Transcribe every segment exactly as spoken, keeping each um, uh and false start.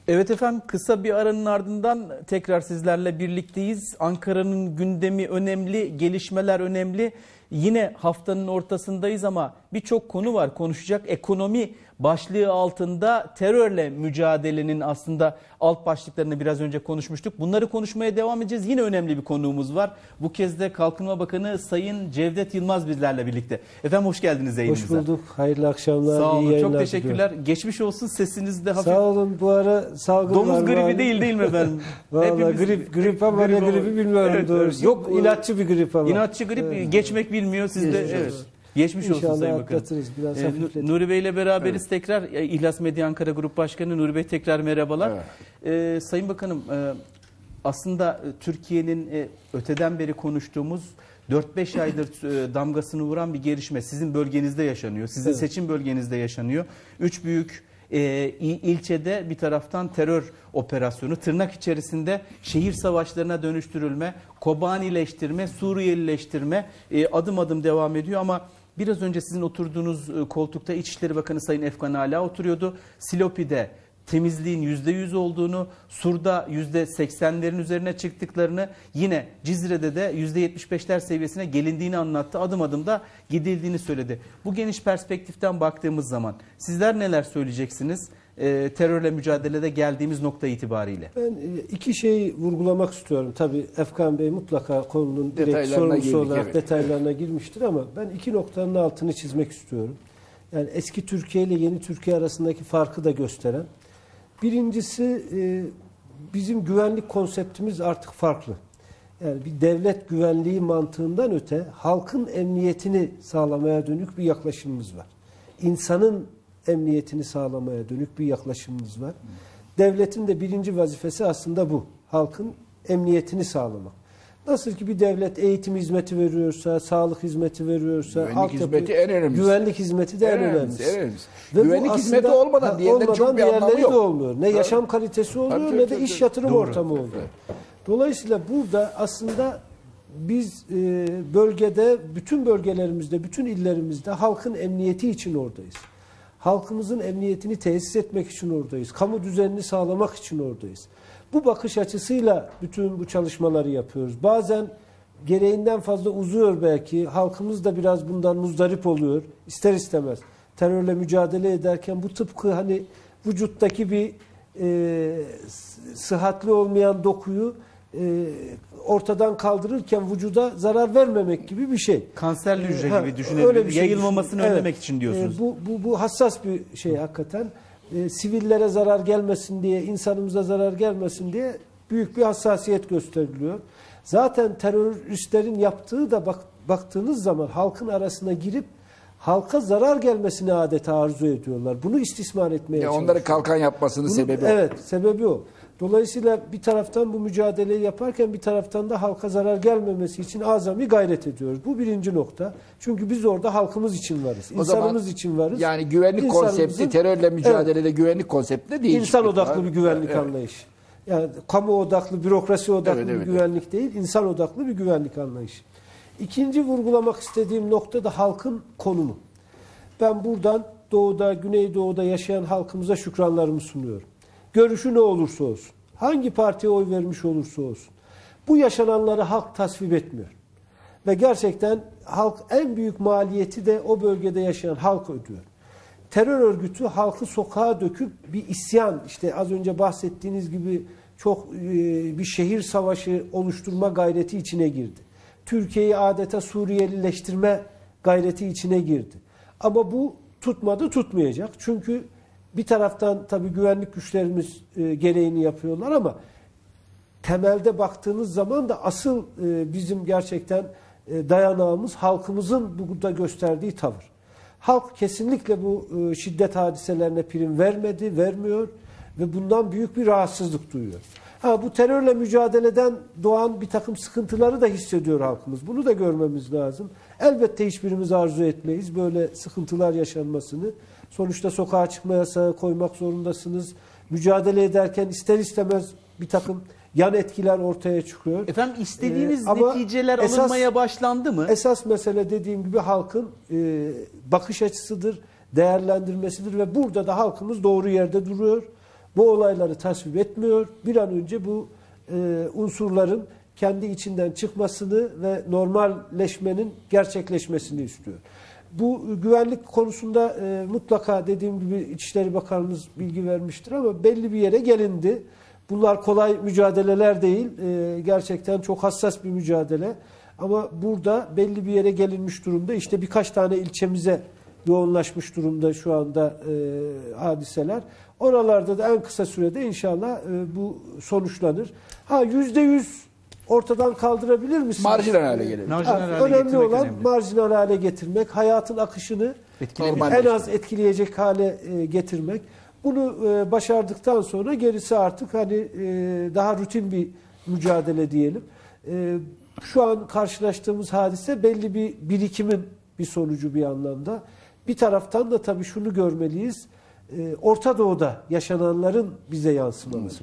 Evet efendim, kısa bir aranın ardından tekrar sizlerle birlikteyiz. Ankara'nın gündemi önemli, gelişmeler önemli. Yine haftanın ortasındayız ama birçok konu var konuşacak. Ekonomi başlığı altında terörle mücadelenin aslında alt başlıklarını biraz önce konuşmuştuk. Bunları konuşmaya devam edeceğiz. Yine önemli bir konuğumuz var. Bu kez de Kalkınma Bakanı Sayın Cevdet Yılmaz bizlerle birlikte. Efendim hoş geldiniz yayınımıza. Hoş bulduk. Hayırlı akşamlar. Sağ olun. İyi Çok teşekkürler. Diliyorum. Geçmiş olsun, sesiniz de hafif. Sağ olun. Bu ara salgın Domuz var. gribi var. değil değil mi efendim? Vallahi Hepimiz, grip, grip ama grip ne ama. gribi bilmiyorum Evet, doğrusu. evet. Yok inatçı bir grip ama. İnatçı grip, evet. Geçmek bilmiyor sizde. Geçmiş Evet. olsun. Geçmiş olsun İnşallah Sayın Bakanım. atlatırız. Biraz Ee, hafifletir. Nuri Bey ile beraberiz evet. tekrar. İhlas Medya Ankara Grup Başkanı Nuri Bey, tekrar merhabalar. Evet. Ee, Sayın Bakanım, e, aslında Türkiye'nin e, öteden beri konuştuğumuz dört beş aydır e, damgasını vuran bir gelişme sizin bölgenizde yaşanıyor. Sizin evet. seçim bölgenizde yaşanıyor. Üç büyük e, ilçede bir taraftan terör operasyonu, tırnak içerisinde şehir savaşlarına dönüştürülme, Kobanileştirme, Suriyelileştirme e, adım adım devam ediyor ama biraz önce sizin oturduğunuz koltukta İçişleri Bakanı Sayın Efkan Ala oturuyordu. Silopi'de temizliğin yüzde yüz olduğunu, Sur'da yüzde seksenlerin üzerine çıktıklarını, yine Cizre'de de yüzde yetmiş beşler seviyesine gelindiğini anlattı. Adım adım da gidildiğini söyledi. Bu geniş perspektiften baktığımız zaman sizler neler söyleyeceksiniz? E, terörle mücadelede geldiğimiz nokta itibariyle. Ben iki şeyi vurgulamak istiyorum. Tabii Efkan Bey mutlaka konunun direkt sorumlusu olarak evet. detaylarına girmiştir ama ben iki noktanın altını çizmek istiyorum. Yani eski Türkiye ile yeni Türkiye arasındaki farkı da gösteren. Birincisi bizim güvenlik konseptimiz artık farklı. Yani bir devlet güvenliği mantığından öte halkın emniyetini sağlamaya dönük bir yaklaşımımız var. İnsanın emniyetini sağlamaya dönük bir yaklaşımımız var. Devletin de birinci vazifesi aslında bu. Halkın emniyetini sağlamak. Nasıl ki bir devlet eğitim hizmeti veriyorsa, sağlık hizmeti veriyorsa, güvenlik hizmeti en önemlisi. Güvenlik hizmeti de en, en önemlisi. En önemlisi. Ve güvenlik hizmeti olmadan diğerleri çok bir anlamı yok. De olmuyor. Ne yaşam kalitesi oluyor tabii, ne tabii, de iş yatırım doğru. ortamı oluyor. Dolayısıyla burada aslında biz e, bölgede, bütün bölgelerimizde, bütün illerimizde halkın emniyeti için oradayız. Halkımızın emniyetini tesis etmek için oradayız. Kamu düzenini sağlamak için oradayız. Bu bakış açısıyla bütün bu çalışmaları yapıyoruz. Bazen gereğinden fazla uzuyor belki. Halkımız da biraz bundan muzdarip oluyor. İster istemez. Terörle mücadele ederken bu tıpkı hani vücuttaki bir e, sıhhatli olmayan dokuyu e, ortadan kaldırırken vücuda zarar vermemek gibi bir şey. Kanserli hücre ha, gibi düşünebiliriz. Şey yayılmamasını düşün. önlemek evet. için diyorsunuz. E, bu, bu, bu hassas bir şey hakikaten. E, sivillere zarar gelmesin diye, insanımıza zarar gelmesin diye büyük bir hassasiyet gösteriliyor. Zaten teröristlerin yaptığı da bak, baktığınız zaman halkın arasına girip halka zarar gelmesini adeta arzu ediyorlar. Bunu istismar etmeye ya çalışıyorlar. Onları kalkan yapmasının Bunu, sebebi o. Evet, sebebi o. Dolayısıyla bir taraftan bu mücadeleyi yaparken bir taraftan da halka zarar gelmemesi için azami gayret ediyoruz. Bu birinci nokta. Çünkü biz orada halkımız için varız. O İnsanımız zaman, için varız. Yani güvenlik konsepti terörle mücadelede evet, güvenlik konsepti değil. İnsan odaklı bir güvenlik evet. anlayışı. Yani kamu odaklı, bürokrasi odaklı evet, evet, bir güvenlik evet. değil, insan odaklı bir güvenlik anlayışı. İkinci vurgulamak istediğim nokta da halkın konumu. Ben buradan doğuda, güneydoğuda yaşayan halkımıza şükranlarımı sunuyorum. Görüşü ne olursa olsun, hangi partiye oy vermiş olursa olsun, bu yaşananları halk tasvip etmiyor. Ve gerçekten halk en büyük maliyeti de o bölgede yaşayan halk ödüyor. Terör örgütü halkı sokağa döküp bir isyan, işte az önce bahsettiğiniz gibi çok e, bir şehir savaşı oluşturma gayreti içine girdi. Türkiye'yi adeta Suriyelileştirme gayreti içine girdi. Ama bu tutmadı, tutmayacak. Çünkü bir taraftan tabii güvenlik güçlerimiz e, gereğini yapıyorlar ama temelde baktığınız zaman da asıl e, bizim gerçekten e, dayanağımız halkımızın burada gösterdiği tavır. Halk kesinlikle bu e, şiddet hadiselerine prim vermedi, vermiyor ve bundan büyük bir rahatsızlık duyuyor. Ha, bu terörle mücadeleden doğan bir takım sıkıntıları da hissediyor halkımız. Bunu da görmemiz lazım. Elbette hiçbirimiz arzu etmeyiz böyle sıkıntılar yaşanmasını. Sonuçta sokağa çıkma yasağı koymak zorundasınız. Mücadele ederken ister istemez bir takım yan etkiler ortaya çıkıyor. Efendim istediğiniz ee, neticeler esas, alınmaya başlandı mı? Esas mesele dediğim gibi halkın e, bakış açısıdır, değerlendirmesidir ve burada da halkımız doğru yerde duruyor. bu olayları tasvip etmiyor. Bir an önce bu e, unsurların kendi içinden çıkmasını ve normalleşmenin gerçekleşmesini istiyor. Bu güvenlik konusunda e, mutlaka dediğim gibi İçişleri Bakanımız bilgi vermiştir ama belli bir yere gelindi. Bunlar kolay mücadeleler değil. E, gerçekten çok hassas bir mücadele. Ama burada belli bir yere gelinmiş durumda. İşte birkaç tane ilçemize yoğunlaşmış durumda şu anda e, hadiseler. Oralarda da en kısa sürede inşallah e, bu sonuçlanır. Ha yüzde yüz ortadan kaldırabilir misiniz? Marjinal hale gelir. Marjinal Ha, hale önemli getirmek olan önemli. marjinal hale getirmek, hayatın akışını Etkilemek. en az etkileyecek hale e, getirmek. Bunu e, başardıktan sonra gerisi artık hani e, daha rutin bir mücadele diyelim. E, şu an karşılaştığımız hadise belli bir birikimin bir sonucu bir anlamda. Bir taraftan da tabii şunu görmeliyiz. E, Orta Doğu'da yaşananların bize yansıması.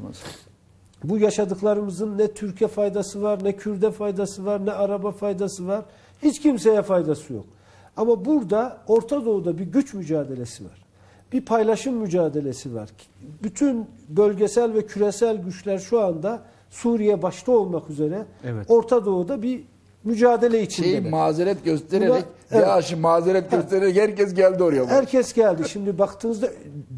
Bu yaşadıklarımızın ne Türkiye faydası var, ne Kürt'e faydası var, ne Arap'a faydası var. Hiç kimseye faydası yok. Ama burada Orta Doğu'da bir güç mücadelesi var. Bir paylaşım mücadelesi var. Bütün bölgesel ve küresel güçler şu anda Suriye başta olmak üzere Evet. Orta Doğu'da bir mücadele içindeler. Şey mazeret göstererek, Buna- evet. DAEŞ'i mazeret göstererek herkes geldi oraya. Herkes geldi. Şimdi baktığınızda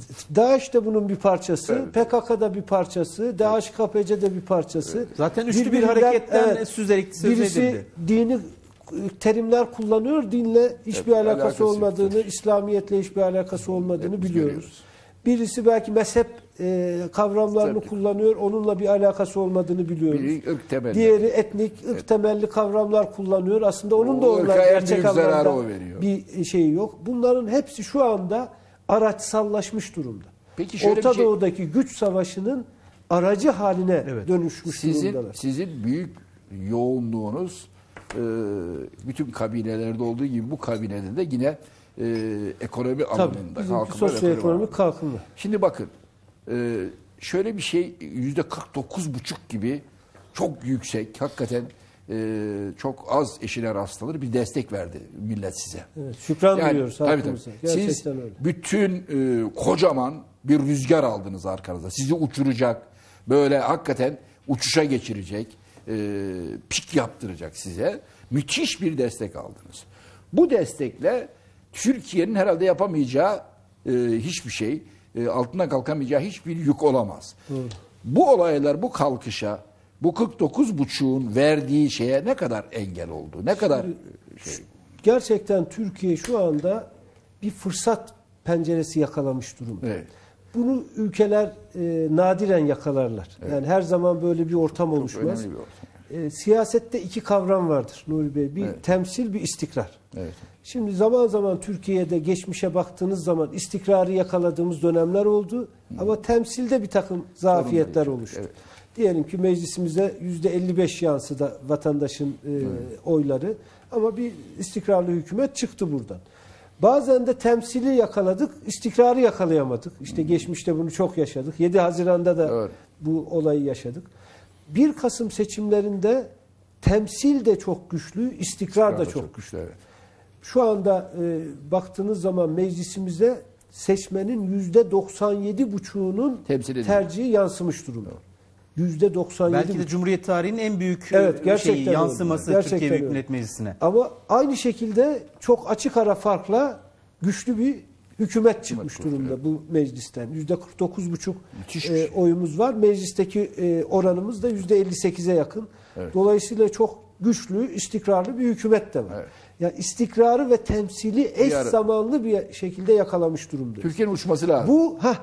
DAEŞ de bunun bir parçası, Evet. P K K da bir parçası, DAEŞ K P C de bir parçası. Zaten üçlü bir Birbirinden, hareketten evet, süzerek söz birisi edildi. dini terimler kullanıyor, dinle hiçbir Evet, alakası, alakası olmadığını, yoktur. İslamiyetle hiçbir alakası olmadığını Evet, biz biliyoruz. görüyoruz. Birisi belki mezhep e, kavramlarını Tabii. kullanıyor, onunla bir alakası olmadığını biliyoruz. Biri ırk temelli. Diğeri etnik, ırk temelli kavramlar kullanıyor. Aslında onun da O onlar ırka en gerçek büyük zararı anlamda o veriyor. bir şeyi yok. Bunların hepsi şu anda araçsallaşmış durumda. Peki şöyle Orta bir şey- Doğu'daki güç savaşının aracı haline Evet. dönüşmüş Sizin, durumdalar. sizin büyük yoğunluğunuz e, bütün kabinelerde olduğu gibi bu kabinede de yine e, ekonomi Tabii, alanında. bizimki kalkınma ve ekonomi sosyoekonomik alanında. kalkınma. Şimdi bakın e, şöyle bir şey yüzde kırk dokuz buçuk gibi çok yüksek hakikaten e, çok az eşine rastlanır bir destek verdi millet size. Evet, şükran Yani, duyuyoruz tabii, halkımıza. tabii. Gerçekten Siz öyle. bütün e, kocaman bir rüzgar aldınız arkanıza. Sizi uçuracak, böyle hakikaten uçuşa geçirecek, e, pik yaptıracak size. Müthiş bir destek aldınız. Bu destekle Türkiye'nin herhalde yapamayacağı e, hiçbir şey, e, altına kalkamayacağı hiçbir yük olamaz. Doğru. Bu olaylar, bu kalkışa, bu kırk dokuz buçuğun verdiği şeye ne kadar engel oldu? Ne kadar şey? Gerçekten Türkiye şu anda bir fırsat penceresi yakalamış durumda. Evet. Bunu ülkeler e, nadiren yakalarlar. Yani her zaman böyle bir ortam oluşmaz. önemli bir ortam. E, siyasette iki kavram vardır Nuri Bey. Bir Evet. temsil, bir istikrar. Evet. Şimdi zaman zaman Türkiye'de geçmişe baktığınız zaman istikrarı yakaladığımız dönemler oldu. Ama temsilde bir takım zafiyetler Sorunlar oluştu. evet. Diyelim ki meclisimize yüzde elli beş yansıdı vatandaşın e, oyları. Ama bir istikrarlı hükümet çıktı buradan. Bazen de temsili yakaladık, istikrarı yakalayamadık. İşte geçmişte bunu çok yaşadık. yedi Haziran'da da Evet. bu olayı yaşadık. bir Kasım seçimlerinde temsil de çok güçlü, istikrar da çok güçlü. güçlü. Evet. Şu anda e, baktığınız zaman meclisimize seçmenin yüzde doksan yedi buçuğunun Temsil ediliyor. tercihi yansımış durumda. yüzde doksan yedi Belki de Cumhuriyet tarihinin en büyük Evet, e, gerçekten şeyi, öyle. yansıması Gerçekten Türkiye Büyük öyle. Millet Meclisi'ne. Ama aynı şekilde çok açık ara farkla güçlü bir hükümet çıkmış kurdu, durumda bu meclisten. yüzde kırk dokuz buçuk Müthiş bir e, şey. oyumuz var. Meclisteki e, oranımız da yüzde elli sekize yakın. Evet. Dolayısıyla çok güçlü, istikrarlı bir hükümet de var. Evet. Yani istikrarı ve temsili eş ara- zamanlı bir şekilde yakalamış durumda. Türkiye'nin uçması lazım. Bu ha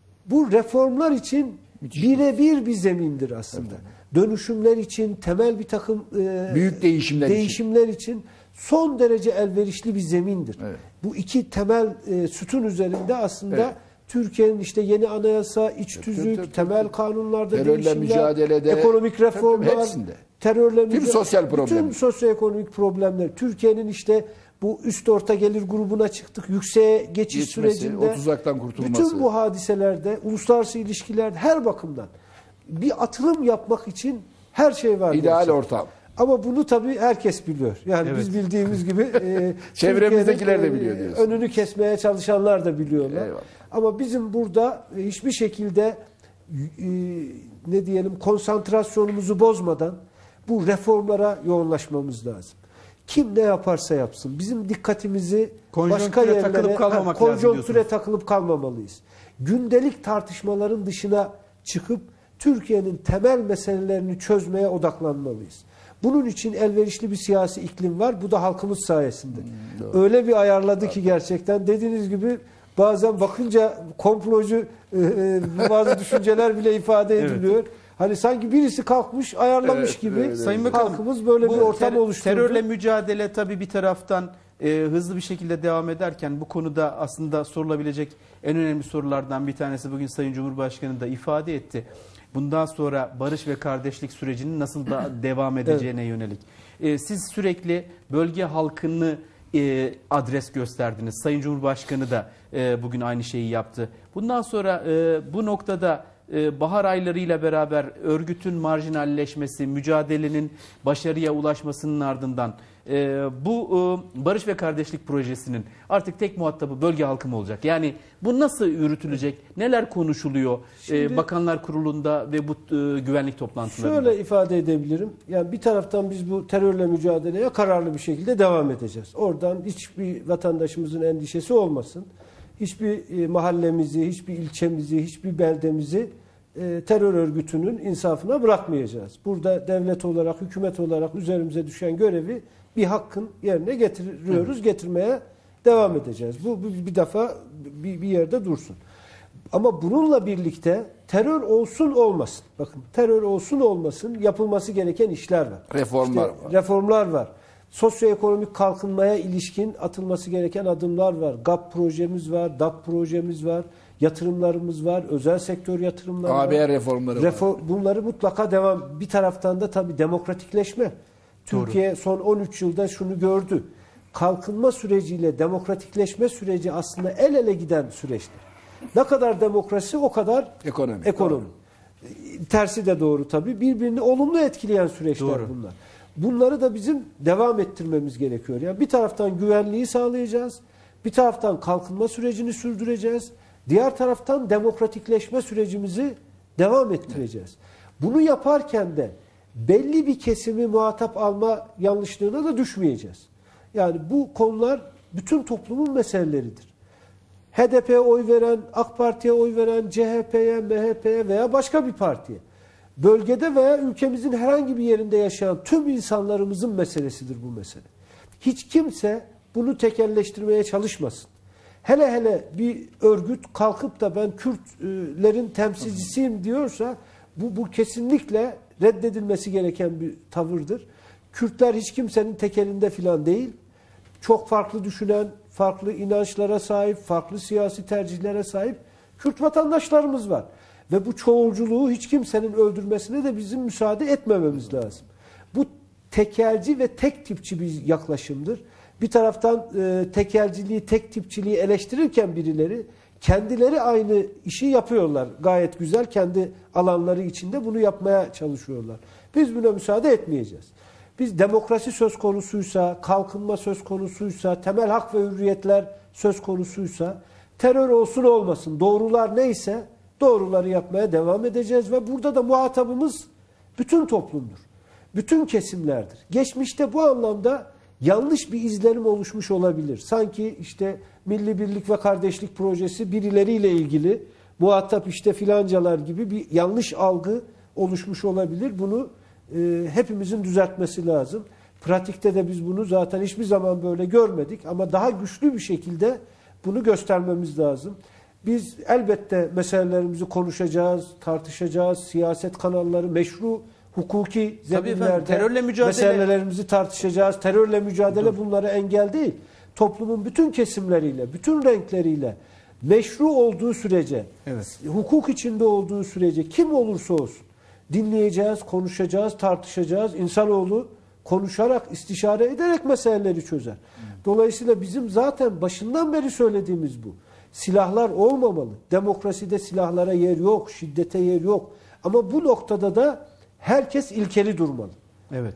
bu reformlar için birebir bir zemindir aslında. Dönüşümler için, temel bir takım e, Büyük değişimler için. değişimler için son derece elverişli bir zemindir. Evet. Bu iki temel e, sütun üzerinde aslında Evet. Türkiye'nin işte yeni anayasa, iç tabii, tüzük, tabii, temel tabii. kanunlarda Terörle değişimler, mücadelede, ekonomik tabii, reformlar, hepsinde. terörle mücadele, sosyal problemler. bütün sosyoekonomik problemler. Türkiye'nin işte bu üst orta gelir grubuna çıktık, yükseğe geçiş Geçmesi, sürecinde. o tuzaktan kurtulması. Bütün bu hadiselerde, uluslararası ilişkilerde her bakımdan bir atılım yapmak için her şey var. İdeal gerçekten. ortam. Ama bunu tabii herkes biliyor. Yani biz bildiğimiz gibi e, Çevremizdekiler de Türkiye'nin, biliyor diyorsun. Önünü kesmeye çalışanlar da biliyorlar. Eyvallah. Ama bizim burada e, hiçbir şekilde ne diyelim konsantrasyonumuzu bozmadan bu reformlara yoğunlaşmamız lazım. Kim ne yaparsa yapsın. Bizim dikkatimizi başka yerlere, takılıp kalmamak ha, lazım konjonktüre takılıp kalmamalıyız. Gündelik tartışmaların dışına çıkıp Türkiye'nin temel meselelerini çözmeye odaklanmalıyız. Bunun için elverişli bir siyasi iklim var. Bu da halkımız sayesinde. Hmm, Öyle bir ayarladı ki gerçekten dediğiniz gibi bazen bakınca komplocu e, e, bazı düşünceler bile ifade ediliyor. Evet. Hani sanki birisi kalkmış ayarlamış evet, gibi. Evet, Sayın Bakanım, halkımız böyle bir ortam ter oluşturdu. Terörle mücadele tabii bir taraftan e, hızlı bir şekilde devam ederken bu konuda aslında sorulabilecek en önemli sorulardan bir tanesi bugün Sayın Cumhurbaşkanı da ifade etti. Bundan sonra barış ve kardeşlik sürecinin nasıl da devam edeceğine evet. yönelik. E, siz sürekli bölge halkını e, adres gösterdiniz. Sayın Cumhurbaşkanı da e, bugün aynı şeyi yaptı. Bundan sonra e, bu noktada e, bahar aylarıyla beraber örgütün marjinalleşmesi, mücadelenin başarıya ulaşmasının ardından e, bu e, barış ve kardeşlik projesinin artık tek muhatabı bölge halkı mı olacak? Yani bu nasıl yürütülecek? Neler konuşuluyor Şimdi, e, Bakanlar Kurulu'nda ve bu e, güvenlik toplantılarında? Şöyle ifade edebilirim. Yani bir taraftan biz bu terörle mücadeleye kararlı bir şekilde devam edeceğiz. Oradan hiçbir vatandaşımızın endişesi olmasın. Hiçbir e, mahallemizi, hiçbir ilçemizi, hiçbir beldemizi e, terör örgütünün insafına bırakmayacağız. Burada devlet olarak, hükümet olarak üzerimize düşen görevi bir hakkın yerine getiriyoruz, Hı. getirmeye devam edeceğiz. Bu bir, bir defa bir, bir yerde dursun. Ama bununla birlikte terör olsun olmasın. Bakın terör olsun olmasın yapılması gereken işler var. Reformlar işte, var. Reformlar var. Sosyoekonomik kalkınmaya ilişkin atılması gereken adımlar var. GAP projemiz var, D A P projemiz var, yatırımlarımız var, özel sektör yatırımları var. A B R reformları Reform, var. Bunları mutlaka devam. Bir taraftan da tabii demokratikleşme. Türkiye son on üç yılda şunu gördü. Kalkınma süreciyle demokratikleşme süreci aslında el ele giden süreçtir. Ne kadar demokrasi o kadar ekonomi. ekonomi. Doğru. Tersi de doğru tabii. Birbirini olumlu etkileyen süreçler doğru. bunlar. Bunları da bizim devam ettirmemiz gerekiyor. Yani bir taraftan güvenliği sağlayacağız. Bir taraftan kalkınma sürecini sürdüreceğiz. Diğer taraftan demokratikleşme sürecimizi devam ettireceğiz. Bunu yaparken de belli bir kesimi muhatap alma yanlışlığına da düşmeyeceğiz. Yani bu konular bütün toplumun meseleleridir. H D P'ye oy veren, AK Parti'ye oy veren, C H P'ye, M H P'ye veya başka bir partiye, bölgede veya ülkemizin herhangi bir yerinde yaşayan tüm insanlarımızın meselesidir bu mesele. Hiç kimse bunu tekelleştirmeye çalışmasın. Hele hele bir örgüt kalkıp da ben Kürtlerin temsilcisiyim diyorsa bu, bu kesinlikle reddedilmesi gereken bir tavırdır. Kürtler hiç kimsenin tekelinde filan değil. Çok farklı düşünen, farklı inançlara sahip, farklı siyasi tercihlere sahip Kürt vatandaşlarımız var. Ve bu çoğulculuğu hiç kimsenin öldürmesine de bizim müsaade etmememiz lazım. Bu tekelci ve tek tipçi bir yaklaşımdır. Bir taraftan e, tekelciliği, tek tipçiliği eleştirirken birileri kendileri aynı işi yapıyorlar. Gayet güzel kendi alanları içinde bunu yapmaya çalışıyorlar. Biz buna müsaade etmeyeceğiz. Biz demokrasi söz konusuysa, kalkınma söz konusuysa, temel hak ve hürriyetler söz konusuysa, terör olsun olmasın, doğrular neyse doğruları yapmaya devam edeceğiz ve burada da muhatabımız bütün toplumdur. Bütün kesimlerdir. Geçmişte bu anlamda yanlış bir izlenim oluşmuş olabilir. Sanki işte Milli Birlik ve Kardeşlik Projesi birileriyle ilgili muhatap işte filancalar gibi bir yanlış algı oluşmuş olabilir. Bunu e, hepimizin düzeltmesi lazım. Pratikte de biz bunu zaten hiçbir zaman böyle görmedik ama daha güçlü bir şekilde bunu göstermemiz lazım. Biz elbette meselelerimizi konuşacağız, tartışacağız. Siyaset kanalları, meşru, hukuki zeminlerde terörle mücadele meselelerimizi tartışacağız. Terörle mücadele Dur. bunlara engel değil. Toplumun bütün kesimleriyle, bütün renkleriyle meşru olduğu sürece, evet. hukuk içinde olduğu sürece kim olursa olsun dinleyeceğiz, konuşacağız, tartışacağız. İnsanoğlu konuşarak, istişare ederek meseleleri çözer. Dolayısıyla bizim zaten başından beri söylediğimiz bu. Silahlar olmamalı. Demokraside silahlara yer yok, şiddete yer yok. Ama bu noktada da herkes ilkeli durmalı. Evet.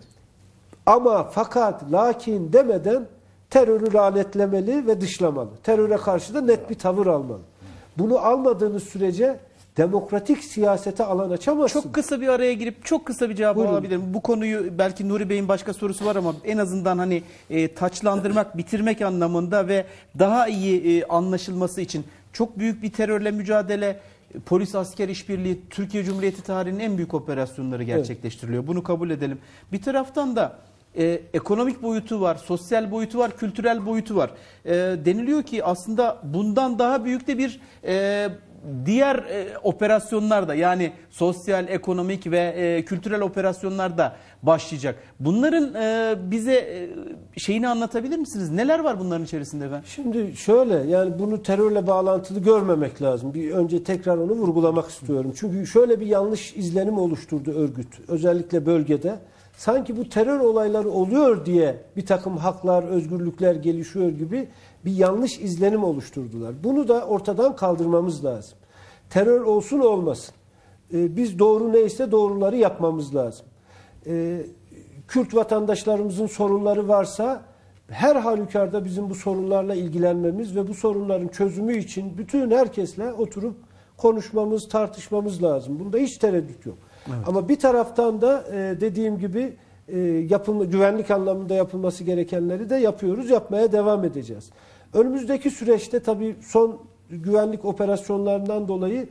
Ama fakat lakin demeden terörü lanetlemeli ve dışlamalı. Teröre karşı da net bir tavır almalı. Bunu almadığınız sürece demokratik siyasete alan açamazsın. Çok kısa bir araya girip çok kısa bir cevap Buyurun. alabilirim. Bu konuyu belki Nuri Bey'in başka sorusu var ama en azından hani e, taçlandırmak, bitirmek anlamında ve daha iyi e, anlaşılması için çok büyük bir terörle mücadele, polis asker işbirliği Türkiye Cumhuriyeti tarihinin en büyük operasyonları gerçekleştiriliyor. Bunu kabul edelim. Bir taraftan da e, ekonomik boyutu var, sosyal boyutu var, kültürel boyutu var. E, deniliyor ki aslında bundan daha büyük de bir e, diğer e, operasyonlar da, yani sosyal, ekonomik ve e, kültürel operasyonlar da başlayacak. Bunların e, bize e, şeyini anlatabilir misiniz? Neler var bunların içerisinde efendim? Şimdi şöyle, yani bunu terörle bağlantılı görmemek lazım. Bir önce tekrar onu vurgulamak istiyorum. Çünkü şöyle bir yanlış izlenim oluşturdu örgüt. Özellikle bölgede. Sanki bu terör olayları oluyor diye bir takım haklar, özgürlükler gelişiyor gibi bir yanlış izlenim oluşturdular. Bunu da ortadan kaldırmamız lazım. Terör olsun olmasın. Ee, biz doğru neyse doğruları yapmamız lazım. Ee, Kürt vatandaşlarımızın sorunları varsa her halükarda bizim bu sorunlarla ilgilenmemiz ve bu sorunların çözümü için bütün herkesle oturup konuşmamız, tartışmamız lazım. Bunda hiç tereddüt yok. Evet. Ama bir taraftan da e, dediğim gibi e, yapılma, güvenlik anlamında yapılması gerekenleri de yapıyoruz, yapmaya devam edeceğiz. Önümüzdeki süreçte tabii son güvenlik operasyonlarından dolayı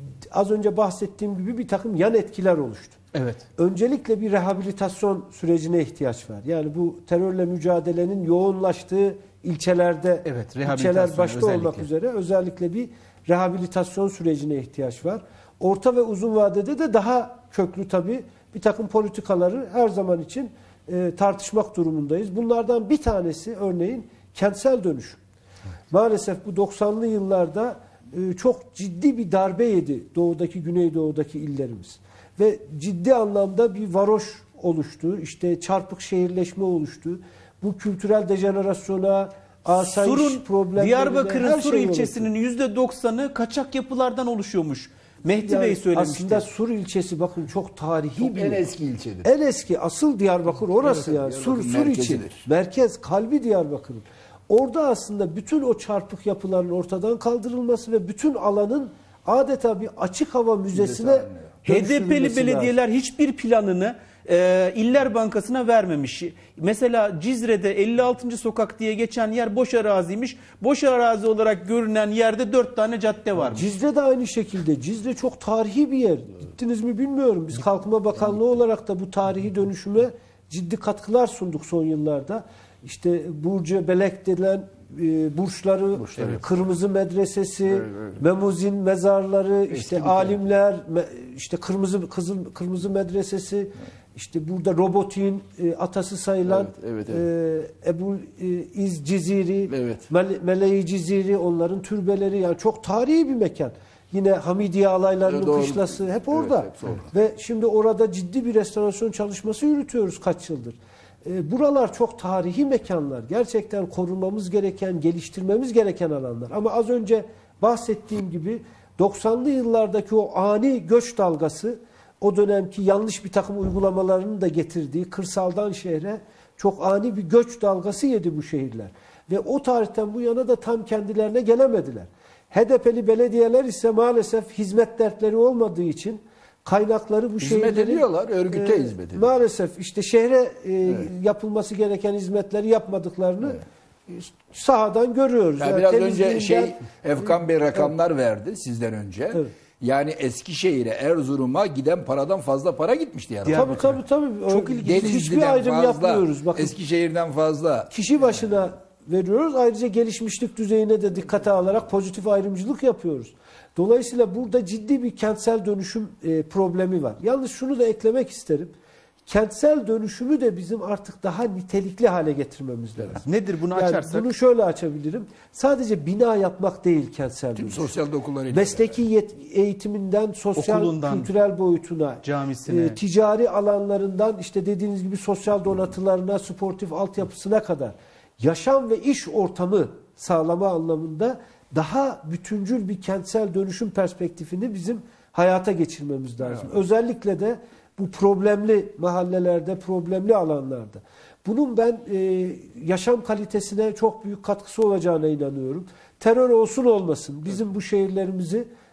az önce bahsettiğim gibi bir takım yan etkiler oluştu. Evet. Öncelikle bir rehabilitasyon sürecine ihtiyaç var. Yani bu terörle mücadelenin yoğunlaştığı ilçelerde, evet, ilçeler başta özellikle. olmak üzere özellikle bir rehabilitasyon sürecine ihtiyaç var. Orta ve uzun vadede de daha köklü tabii bir takım politikaları her zaman için e, tartışmak durumundayız. Bunlardan bir tanesi örneğin kentsel dönüşüm. Evet. Maalesef bu doksanlı yıllarda e, çok ciddi bir darbe yedi doğudaki, güneydoğudaki illerimiz. Ve ciddi anlamda bir varoş oluştu. İşte çarpık şehirleşme oluştu. Bu kültürel dejenerasyona, asayiş Sur'un, problemlerine, Diyarbakır'ın Sur şey ilçesinin yüzde doksanı kaçak yapılardan oluşuyormuş. Mehdi yani Bey söylemişti. Aslında Sur ilçesi bakın çok tarihi çok bir en eski ilçedir. En eski asıl Diyarbakır orası, evet, yani. Sur, Sur içi. Merkez, kalbi Diyarbakır'ın. Orada aslında bütün o çarpık yapıların ortadan kaldırılması ve bütün alanın adeta bir açık hava müzesine H D P'li belediyeler lazım. Hiçbir planını e, İller Bankası'na vermemiş. Mesela Cizre'de elli altıncı sokak diye geçen yer boş araziymiş. Boş arazi olarak görünen yerde dört tane cadde varmış. Cizre de aynı şekilde. Cizre çok tarihi bir yer. Gittiniz mi bilmiyorum. Biz Kalkınma Bakanlığı olarak da bu tarihi dönüşüme ciddi katkılar sunduk son yıllarda. İşte Burcu Belek denilen e, burçları, Burçlar, evet. Kırmızı Medresesi, evet, evet. Memuzin mezarları, eski işte alimler, me, işte Kırmızı Kızıl Kırmızı Medresesi, evet. İşte burada robotin e, atası sayılan evet, evet, evet. E, Ebu e, İz Ciziri, evet. Mele, Mele-i Ciziri, onların türbeleri, yani çok tarihi bir mekan. Yine Hamidiye alaylarının evet, kışlası hep orada. Evet, ve şimdi orada ciddi bir restorasyon çalışması yürütüyoruz kaç yıldır. E, buralar çok tarihi mekanlar. Gerçekten korunmamız gereken, geliştirmemiz gereken alanlar. Ama az önce bahsettiğim gibi doksanlı yıllardaki o ani göç dalgası, o dönemki yanlış bir takım uygulamalarını da getirdiği kırsaldan şehre çok ani bir göç dalgası yedi bu şehirler. Ve o tarihten bu yana da tam kendilerine gelemediler. H D P'li belediyeler ise maalesef hizmet dertleri olmadığı için kaynakları bu hizmet şehirleri ediyorlar, örgüte e, hizmet ediyorlar. Maalesef işte şehre e, evet. yapılması gereken hizmetleri yapmadıklarını evet. sahadan görüyoruz. Yani yani biraz önce şey Efkan Bey rakamlar evet. verdi sizden önce. Evet. Yani Eskişehir'e, Erzurum'a giden paradan fazla para gitmişti yani. Tabii tabii tabii. Çok ilginç. Hiçbir ayrım fazla, yapmıyoruz. Bakın, Eskişehir'den fazla. Kişi başına veriyoruz. Ayrıca gelişmişlik düzeyine de dikkate alarak pozitif ayrımcılık yapıyoruz. Dolayısıyla burada ciddi bir kentsel dönüşüm e, problemi var. Yalnız şunu da eklemek isterim. Kentsel dönüşümü de bizim artık daha nitelikli hale getirmemiz lazım. Nedir bunu yani açarsak? Bunu şöyle açabilirim. Sadece bina yapmak değil kentsel Tüm dönüşüm. sosyal dokuları. Mesleki yani. eğitiminden sosyal Okulundan, kültürel boyutuna, camisine, e, ticari alanlarından işte dediğiniz gibi sosyal donatılarına, sportif altyapısına kadar yaşam ve iş ortamı sağlama anlamında daha bütüncül bir kentsel dönüşüm perspektifini bizim hayata geçirmemiz lazım. Evet. Özellikle de bu problemli mahallelerde, problemli alanlarda. Bunun ben e, yaşam kalitesine çok büyük katkısı olacağına inanıyorum. Terör olsun olmasın bizim bu şehirlerimizi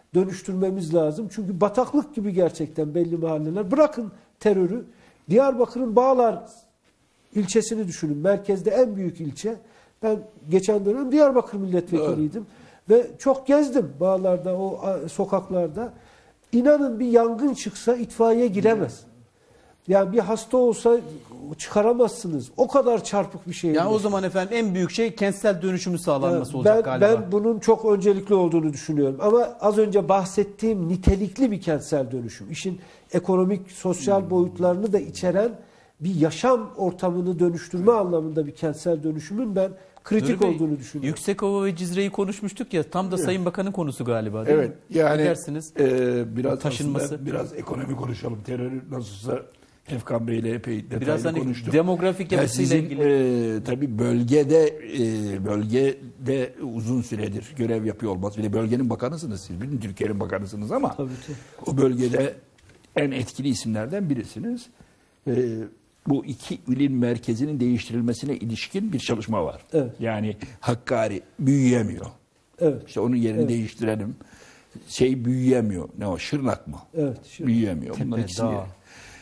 dönüştürmemiz lazım. Çünkü bataklık gibi gerçekten belli mahalleler. Bırakın terörü. Diyarbakır'ın Bağlar ilçesini düşünün. Merkezde en büyük ilçe. Ben geçen dönem Diyarbakır milletvekiliydim. Ve çok gezdim Bağlar'da, o sokaklarda. İnanın bir yangın çıksa itfaiye giremez. Yani bir hasta olsa çıkaramazsınız. O kadar çarpık bir şey. Yani o zaman efendim en büyük şey kentsel dönüşümün sağlanması yani olacak ben, galiba. Ben bunun çok öncelikli olduğunu düşünüyorum. Ama az önce bahsettiğim nitelikli bir kentsel dönüşüm. İşin ekonomik, sosyal hmm. boyutlarını da içeren bir yaşam ortamını dönüştürme hmm. anlamında bir kentsel dönüşümün ben kritik Bey, olduğunu düşünüyorum. Yüksekova ve Cizre'yi konuşmuştuk ya, tam da evet. Sayın Bakan'ın konusu galiba değil evet, mi? Yani dersiniz? E, biraz taşınması. Biraz ekonomi konuşalım. Terörü nasılsa Efkan Bey ile epey detaylı biraz hani konuştuk. Demografik yapısıyla yani ilgili. E, tabii bölgede e, bölgede uzun süredir görev yapıyor olmaz. Bir de bölgenin bakanısınız siz. Bütün Türkiye'nin bakanısınız ama tabii ki. O bölgede en etkili isimlerden birisiniz. E, bu iki ilin merkezinin değiştirilmesine ilişkin bir çalışma var. Evet. Yani Hakkari büyüyemiyor. Evet. İşte onun yerini evet. değiştirelim. Şey büyüyemiyor. Ne o? Şırnak mı? Evet. Şırnak. Büyüyemiyor. Tepe, Bunlar ikisi. dağ.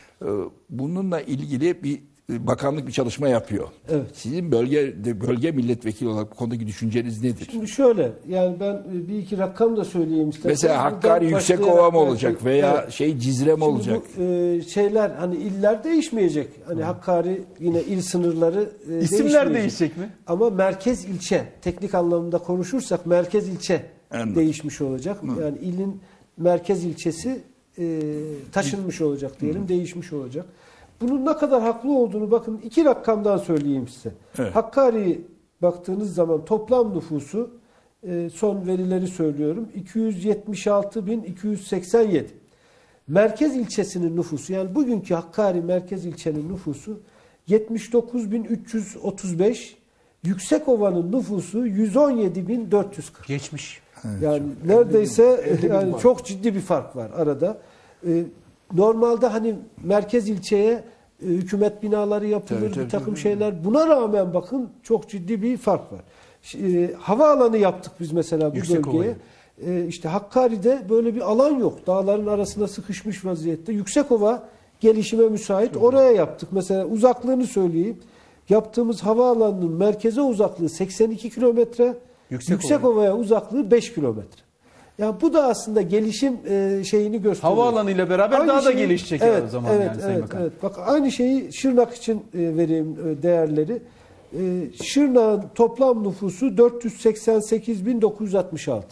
Bununla ilgili bir bakanlık bir çalışma yapıyor. Evet. Sizin bölge bölge milletvekili olarak bu konudaki düşünceniz nedir? Şimdi şöyle, yani ben bir iki rakam da söyleyeyim istedim. Mesela Hakkari Yüksekova mı olacak veya evet. şey Cizre mi olacak? Bu e, şeyler hani iller değişmeyecek. Hani Hakkari yine il sınırları e, İsimler değişecek mi? Ama merkez ilçe, teknik anlamda konuşursak merkez ilçe Anladım. değişmiş olacak. Hı. Yani ilin merkez ilçesi e, taşınmış olacak diyelim, Hı. değişmiş olacak. Bunun ne kadar haklı olduğunu bakın iki rakamdan söyleyeyim size. Evet. Hakkari'ye baktığınız zaman toplam nüfusu e, son verileri söylüyorum. iki yüz yetmiş altı bin iki yüz seksen yedi. Merkez ilçesinin nüfusu yani bugünkü Hakkari merkez ilçenin nüfusu yetmiş dokuz bin üç yüz otuz beş. Yüksekova'nın nüfusu yüz on yedi bin dört yüz kırk. Geçmiş. Evet, yani çok, neredeyse yani çok ciddi bir fark var arada. E, Normalde hani merkez ilçeye e, hükümet binaları yapılır, tabii, tabii, bir takım tabii. şeyler. Buna rağmen bakın çok ciddi bir fark var. E, havaalanı yaptık biz mesela bu Yüksek bölgeye. E, işte Hakkari'de böyle bir alan yok. Dağların arasında sıkışmış vaziyette. Yüksekova gelişime müsait. Tabii. Oraya yaptık. Mesela uzaklığını söyleyeyim. Yaptığımız havaalanının merkeze uzaklığı seksen iki kilometre. Yüksekova'ya uzaklığı beş kilometre. Yani bu da aslında gelişim e, şeyini gösteriyor. Havaalanı ile beraber aynı daha şeyi, da gelişecek evet, o zaman evet, yani Sayın evet, Bakan. evet. Bak aynı şeyi Şırnak için e, vereyim e, değerleri. E, Şırnak'ın toplam nüfusu dört yüz seksen sekiz bin dokuz yüz altmış altı.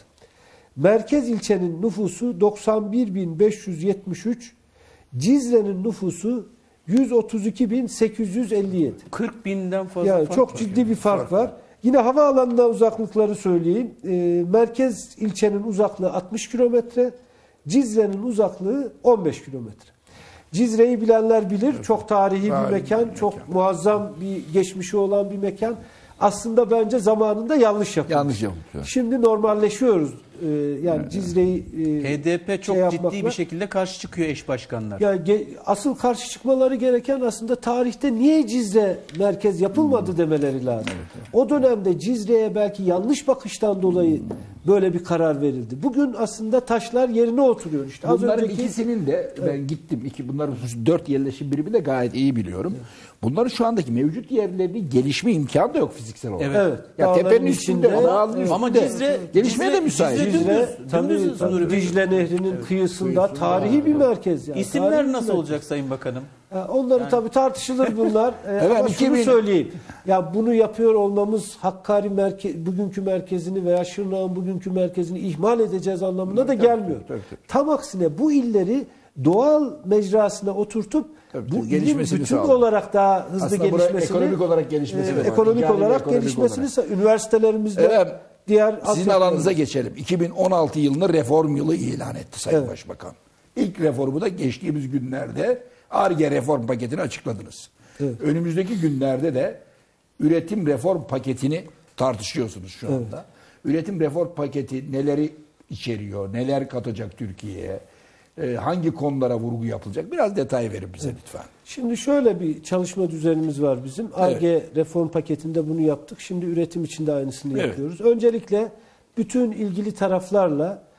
Merkez ilçenin nüfusu doksan bir bin beş yüz yetmiş üç. Cizre'nin nüfusu yüz otuz iki bin sekiz yüz elli yedi. kırk binden fazla yani fark çok var. ciddi Yani. bir fark, fark var. var. Yine havaalanına uzaklıkları söyleyeyim. E, merkez ilçenin uzaklığı altmış kilometre. Cizre'nin uzaklığı on beş kilometre. Cizre'yi bilenler bilir. Evet. Çok tarihi bir mekan. Bir çok mekan. Muazzam bir geçmişi olan bir mekan. Aslında bence zamanında yanlış yapılmış. Yanlış yapılmış. Şimdi normalleşiyoruz. Ee, yani evet. Cizre'yi e, H D P çok şey ciddi yapmakla. bir şekilde karşı çıkıyor eş başkanlar. Yani asıl karşı çıkmaları gereken aslında tarihte niye Cizre merkez yapılmadı hmm. demeleri lazım. Evet, evet. O dönemde Cizre'ye belki yanlış bakıştan dolayı hmm. böyle bir karar verildi. Bugün aslında taşlar yerine oturuyor. İşte az bunların önceki, ikisinin de ben evet. gittim. İki, bunların dört yerleşim birimi de gayet iyi biliyorum. Evet. Bunların şu andaki mevcut yerlerinin gelişme imkanı da yok fiziksel olarak. Evet. evet. Ya tepenin üstünde, ama, evet. ama Cizre gelişmeye de müsait. Cizre, Cizre tabii, dümdüz, tabii, Dicle Nehri'nin evet. kıyısında Kıyısı, tarihi var. bir merkez. Yani. İsimler tarihi nasıl merkez. olacak Sayın Bakanım? Onları yani. tabii tartışılır bunlar. evet, ama iki şunu bin... söyleyeyim. Ya bunu yapıyor olmamız Hakkari merke bugünkü merkezini veya Şırnak'ın bugünkü merkezini ihmal edeceğiz anlamına da gelmiyor. Tabii, tabii, tabii. Tam aksine bu illeri doğal mecrasına oturtup tabii, bu ilin bütün sağladım. olarak daha hızlı aslında gelişmesini ekonomik olarak gelişmesi e, ekonomik yani olarak ekonomik gelişmesini olarak. üniversitelerimizde evet. diğer sizin alanınıza geçelim. iki bin on altı yılını reform yılı ilan etti Sayın evet. Başbakan. İlk reformu da geçtiğimiz günlerde Ar-Ge reform paketini açıkladınız. Evet. Önümüzdeki günlerde de üretim reform paketini tartışıyorsunuz şu anda. Evet. Üretim reform paketi neleri içeriyor, neler katacak Türkiye'ye, hangi konulara vurgu yapılacak? Biraz detay verin bize evet. lütfen. Şimdi şöyle bir çalışma düzenimiz var bizim. Ar-Ge evet. reform paketinde bunu yaptık. Şimdi üretim için de aynısını evet. yapıyoruz. Öncelikle bütün ilgili taraflarla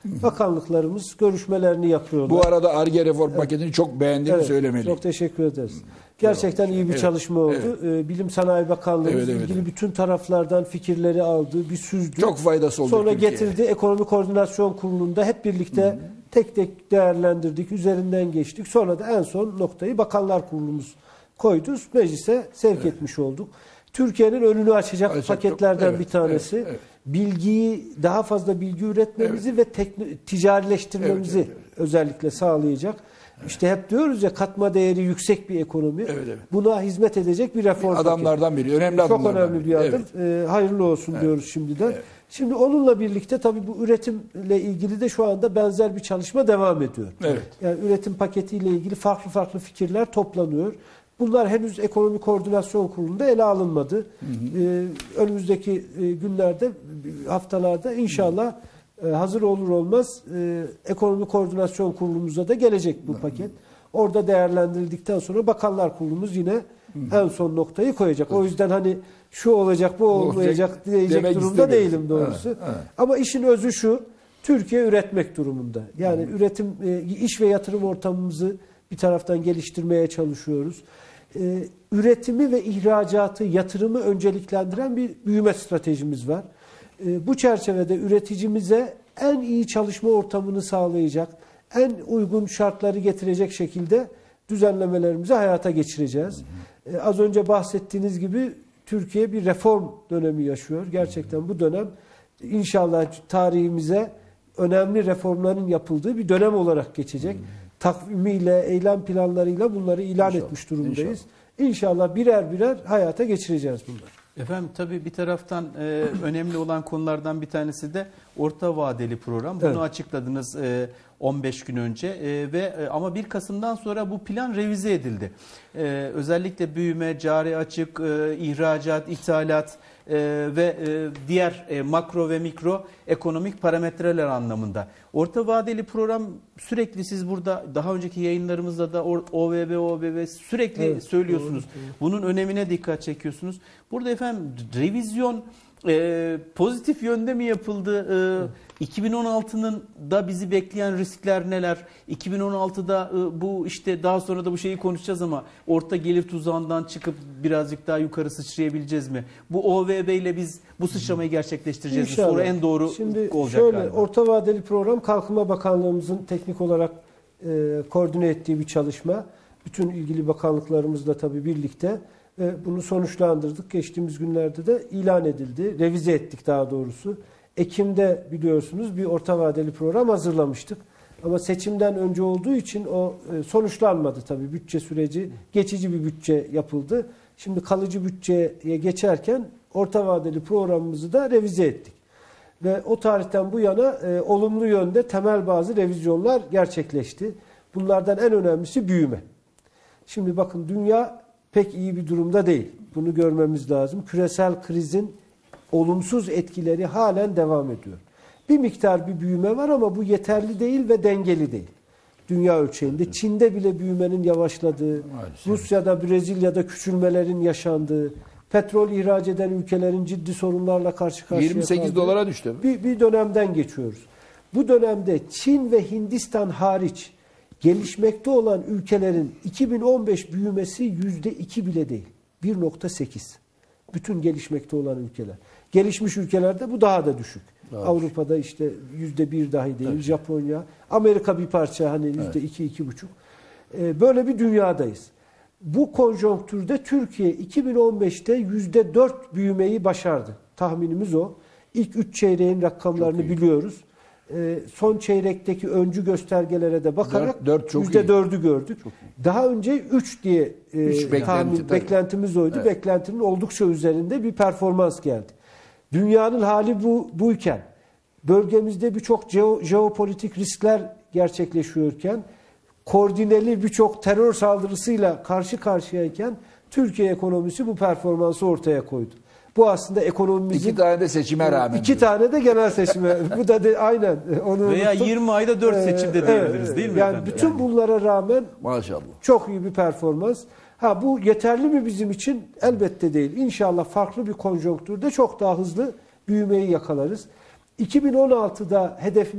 Bakanlıklarımız görüşmelerini yapıyorlar. Bu arada Ar-Ge reform evet. paketini çok beğendiğimi evet, söylemeliyim. Çok teşekkür ederiz. Gerçekten iyi bir evet, çalışma oldu. Evet. Bilim Sanayi Bakanlığımız evet, evet, ilgili evet. bütün taraflardan fikirleri aldı, bir süzdü. Çok faydası oldu. Sonra Türkiye'ye. getirdi. Ekonomi Koordinasyon Kurulu'nda hep birlikte Hı-hı. tek tek değerlendirdik, üzerinden geçtik. Sonra da en son noktayı Bakanlar Kurulumuz koydu. Meclise sevk evet. etmiş olduk. Türkiye'nin önünü açacak Açacak paketlerden evet, bir tanesi. Evet, evet. Bilgiyi, daha fazla bilgi üretmemizi evet. ve tekno- ticarileştirmemizi evet, evet, evet. özellikle sağlayacak. Evet. İşte hep diyoruz ya, katma değeri yüksek bir ekonomi. Evet, evet. Buna hizmet edecek bir reform bir adamlardan paketi. biri. Önemli Çok önemli bir adım. Evet. Ee, hayırlı olsun evet. diyoruz şimdiden. Evet. Şimdi onunla birlikte tabii bu üretimle ilgili de şu anda benzer bir çalışma devam ediyor. Evet. Yani üretim paketiyle ilgili farklı farklı fikirler toplanıyor. Bunlar henüz Ekonomi Koordinasyon Kurulu'nda ele alınmadı. Hı hı. Ee, önümüzdeki günlerde, haftalarda inşallah e, hazır olur olmaz e, Ekonomi Koordinasyon Kurulu'muza da gelecek bu hı hı. paket. Orada değerlendirildikten sonra Bakanlar Kurulumuz yine hı hı. en son noktayı koyacak. Evet. O yüzden hani şu olacak, bu olmayacak diyecek durumda değilim doğrusu. Evet, evet. Ama işin özü şu: Türkiye üretmek durumunda. Yani hı hı. üretim, e, iş ve yatırım ortamımızı bir taraftan geliştirmeye çalışıyoruz. Ee, üretimi ve ihracatı, yatırımı önceliklendiren bir büyüme stratejimiz var. Ee, bu çerçevede üreticimize en iyi çalışma ortamını sağlayacak, en uygun şartları getirecek şekilde düzenlemelerimizi hayata geçireceğiz. Ee, az önce bahsettiğiniz gibi Türkiye bir reform dönemi yaşıyor. Gerçekten bu dönem inşallah tarihimize önemli reformların yapıldığı bir dönem olarak geçecek. Takvimiyle, eylem planlarıyla bunları ilan İnşallah. etmiş durumdayız. İnşallah. İnşallah birer birer hayata geçireceğiz bunları. Efendim tabii bir taraftan e, önemli olan konulardan bir tanesi de orta vadeli program. Bunu evet. açıkladınız e, on beş gün önce e, ve e, ama bir Kasım'dan sonra bu plan revize edildi. E, özellikle büyüme, cari açık, e, ihracat, ithalat e, ve e, diğer e, makro ve mikro ekonomik parametreler anlamında. Orta vadeli program sürekli, siz burada daha önceki yayınlarımızda da O V B, O V B sürekli evet, söylüyorsunuz. Doğru, doğru. Bunun önemine dikkat çekiyorsunuz. Burada efendim revizyon e, pozitif yönde mi yapıldı? E, evet. iki bin on altının da bizi bekleyen riskler neler? iki bin on altıda e, bu işte daha sonra da bu şeyi konuşacağız ama orta gelir tuzağından çıkıp birazcık daha yukarı sıçrayabileceğiz mi? Bu O V B ile biz bu sıçramayı gerçekleştireceğiz İnşallah. mi? Soru en doğru Şimdi olacak şöyle, galiba. Orta vadeli program Kalkınma Bakanlığımızın teknik olarak e, koordine ettiği bir çalışma. Bütün ilgili bakanlıklarımızla tabii birlikte e, bunu sonuçlandırdık. Geçtiğimiz günlerde de ilan edildi. Revize ettik daha doğrusu. Ekim'de biliyorsunuz bir orta vadeli program hazırlamıştık. Ama seçimden önce olduğu için o e, sonuçlanmadı tabii. Bütçe süreci, geçici bir bütçe yapıldı. Şimdi kalıcı bütçeye geçerken orta vadeli programımızı da revize ettik. Ve o tarihten bu yana e, olumlu yönde temel bazı revizyonlar gerçekleşti. Bunlardan en önemlisi büyüme. Şimdi bakın, dünya pek iyi bir durumda değil. Bunu görmemiz lazım. Küresel krizin olumsuz etkileri halen devam ediyor. Bir miktar bir büyüme var ama bu yeterli değil ve dengeli değil. Dünya ölçeğinde. Çin'de bile büyümenin yavaşladığı, maalesef. Rusya'da, Brezilya'da küçülmelerin yaşandığı, petrol ihraç eden ülkelerin ciddi sorunlarla karşı karşıya yirmi sekiz dolara düştü. Bir, bir dönemden geçiyoruz. Bu dönemde Çin ve Hindistan hariç gelişmekte olan ülkelerin iki bin on beş büyümesi yüzde iki bile değil. bir nokta sekiz. Bütün gelişmekte olan ülkeler. Gelişmiş ülkelerde bu daha da düşük. Daha Avrupa'da düşük. işte yüzde bir dahi değil. Evet. Japonya, Amerika bir parça hani yüzde iki, iki buçuk. Böyle bir dünyadayız. Bu konjonktürde Türkiye iki bin on beşte yüzde dört büyümeyi başardı. Tahminimiz o. İlk üç çeyreğin rakamlarını biliyoruz. Ee, son çeyrekteki öncü göstergelere de bakarak yüzde dördü gördük. Daha önce üç diye e, üç tahmin, beklenti, beklentimiz oydu. Evet. Beklentinin oldukça üzerinde bir performans geldi. Dünyanın hali bu buyken, bölgemizde birçok jeo, jeopolitik riskler gerçekleşiyorken, koordineli birçok terör saldırısıyla karşı karşıyayken Türkiye ekonomisi bu performansı ortaya koydu. Bu aslında ekonomimizin... İki tane de seçime rağmen. İki diyor. tane de genel seçime. Bu da de, aynen. Onu Veya unuttum. yirmi ayda dört seçimde ee, diyebiliriz değil mi? Yani efendim? bütün yani. bunlara rağmen maşallah çok iyi bir performans. Ha, bu yeterli mi bizim için? Elbette değil. İnşallah farklı bir konjonktürde çok daha hızlı büyümeyi yakalarız. iki bin on altıda hedefimiz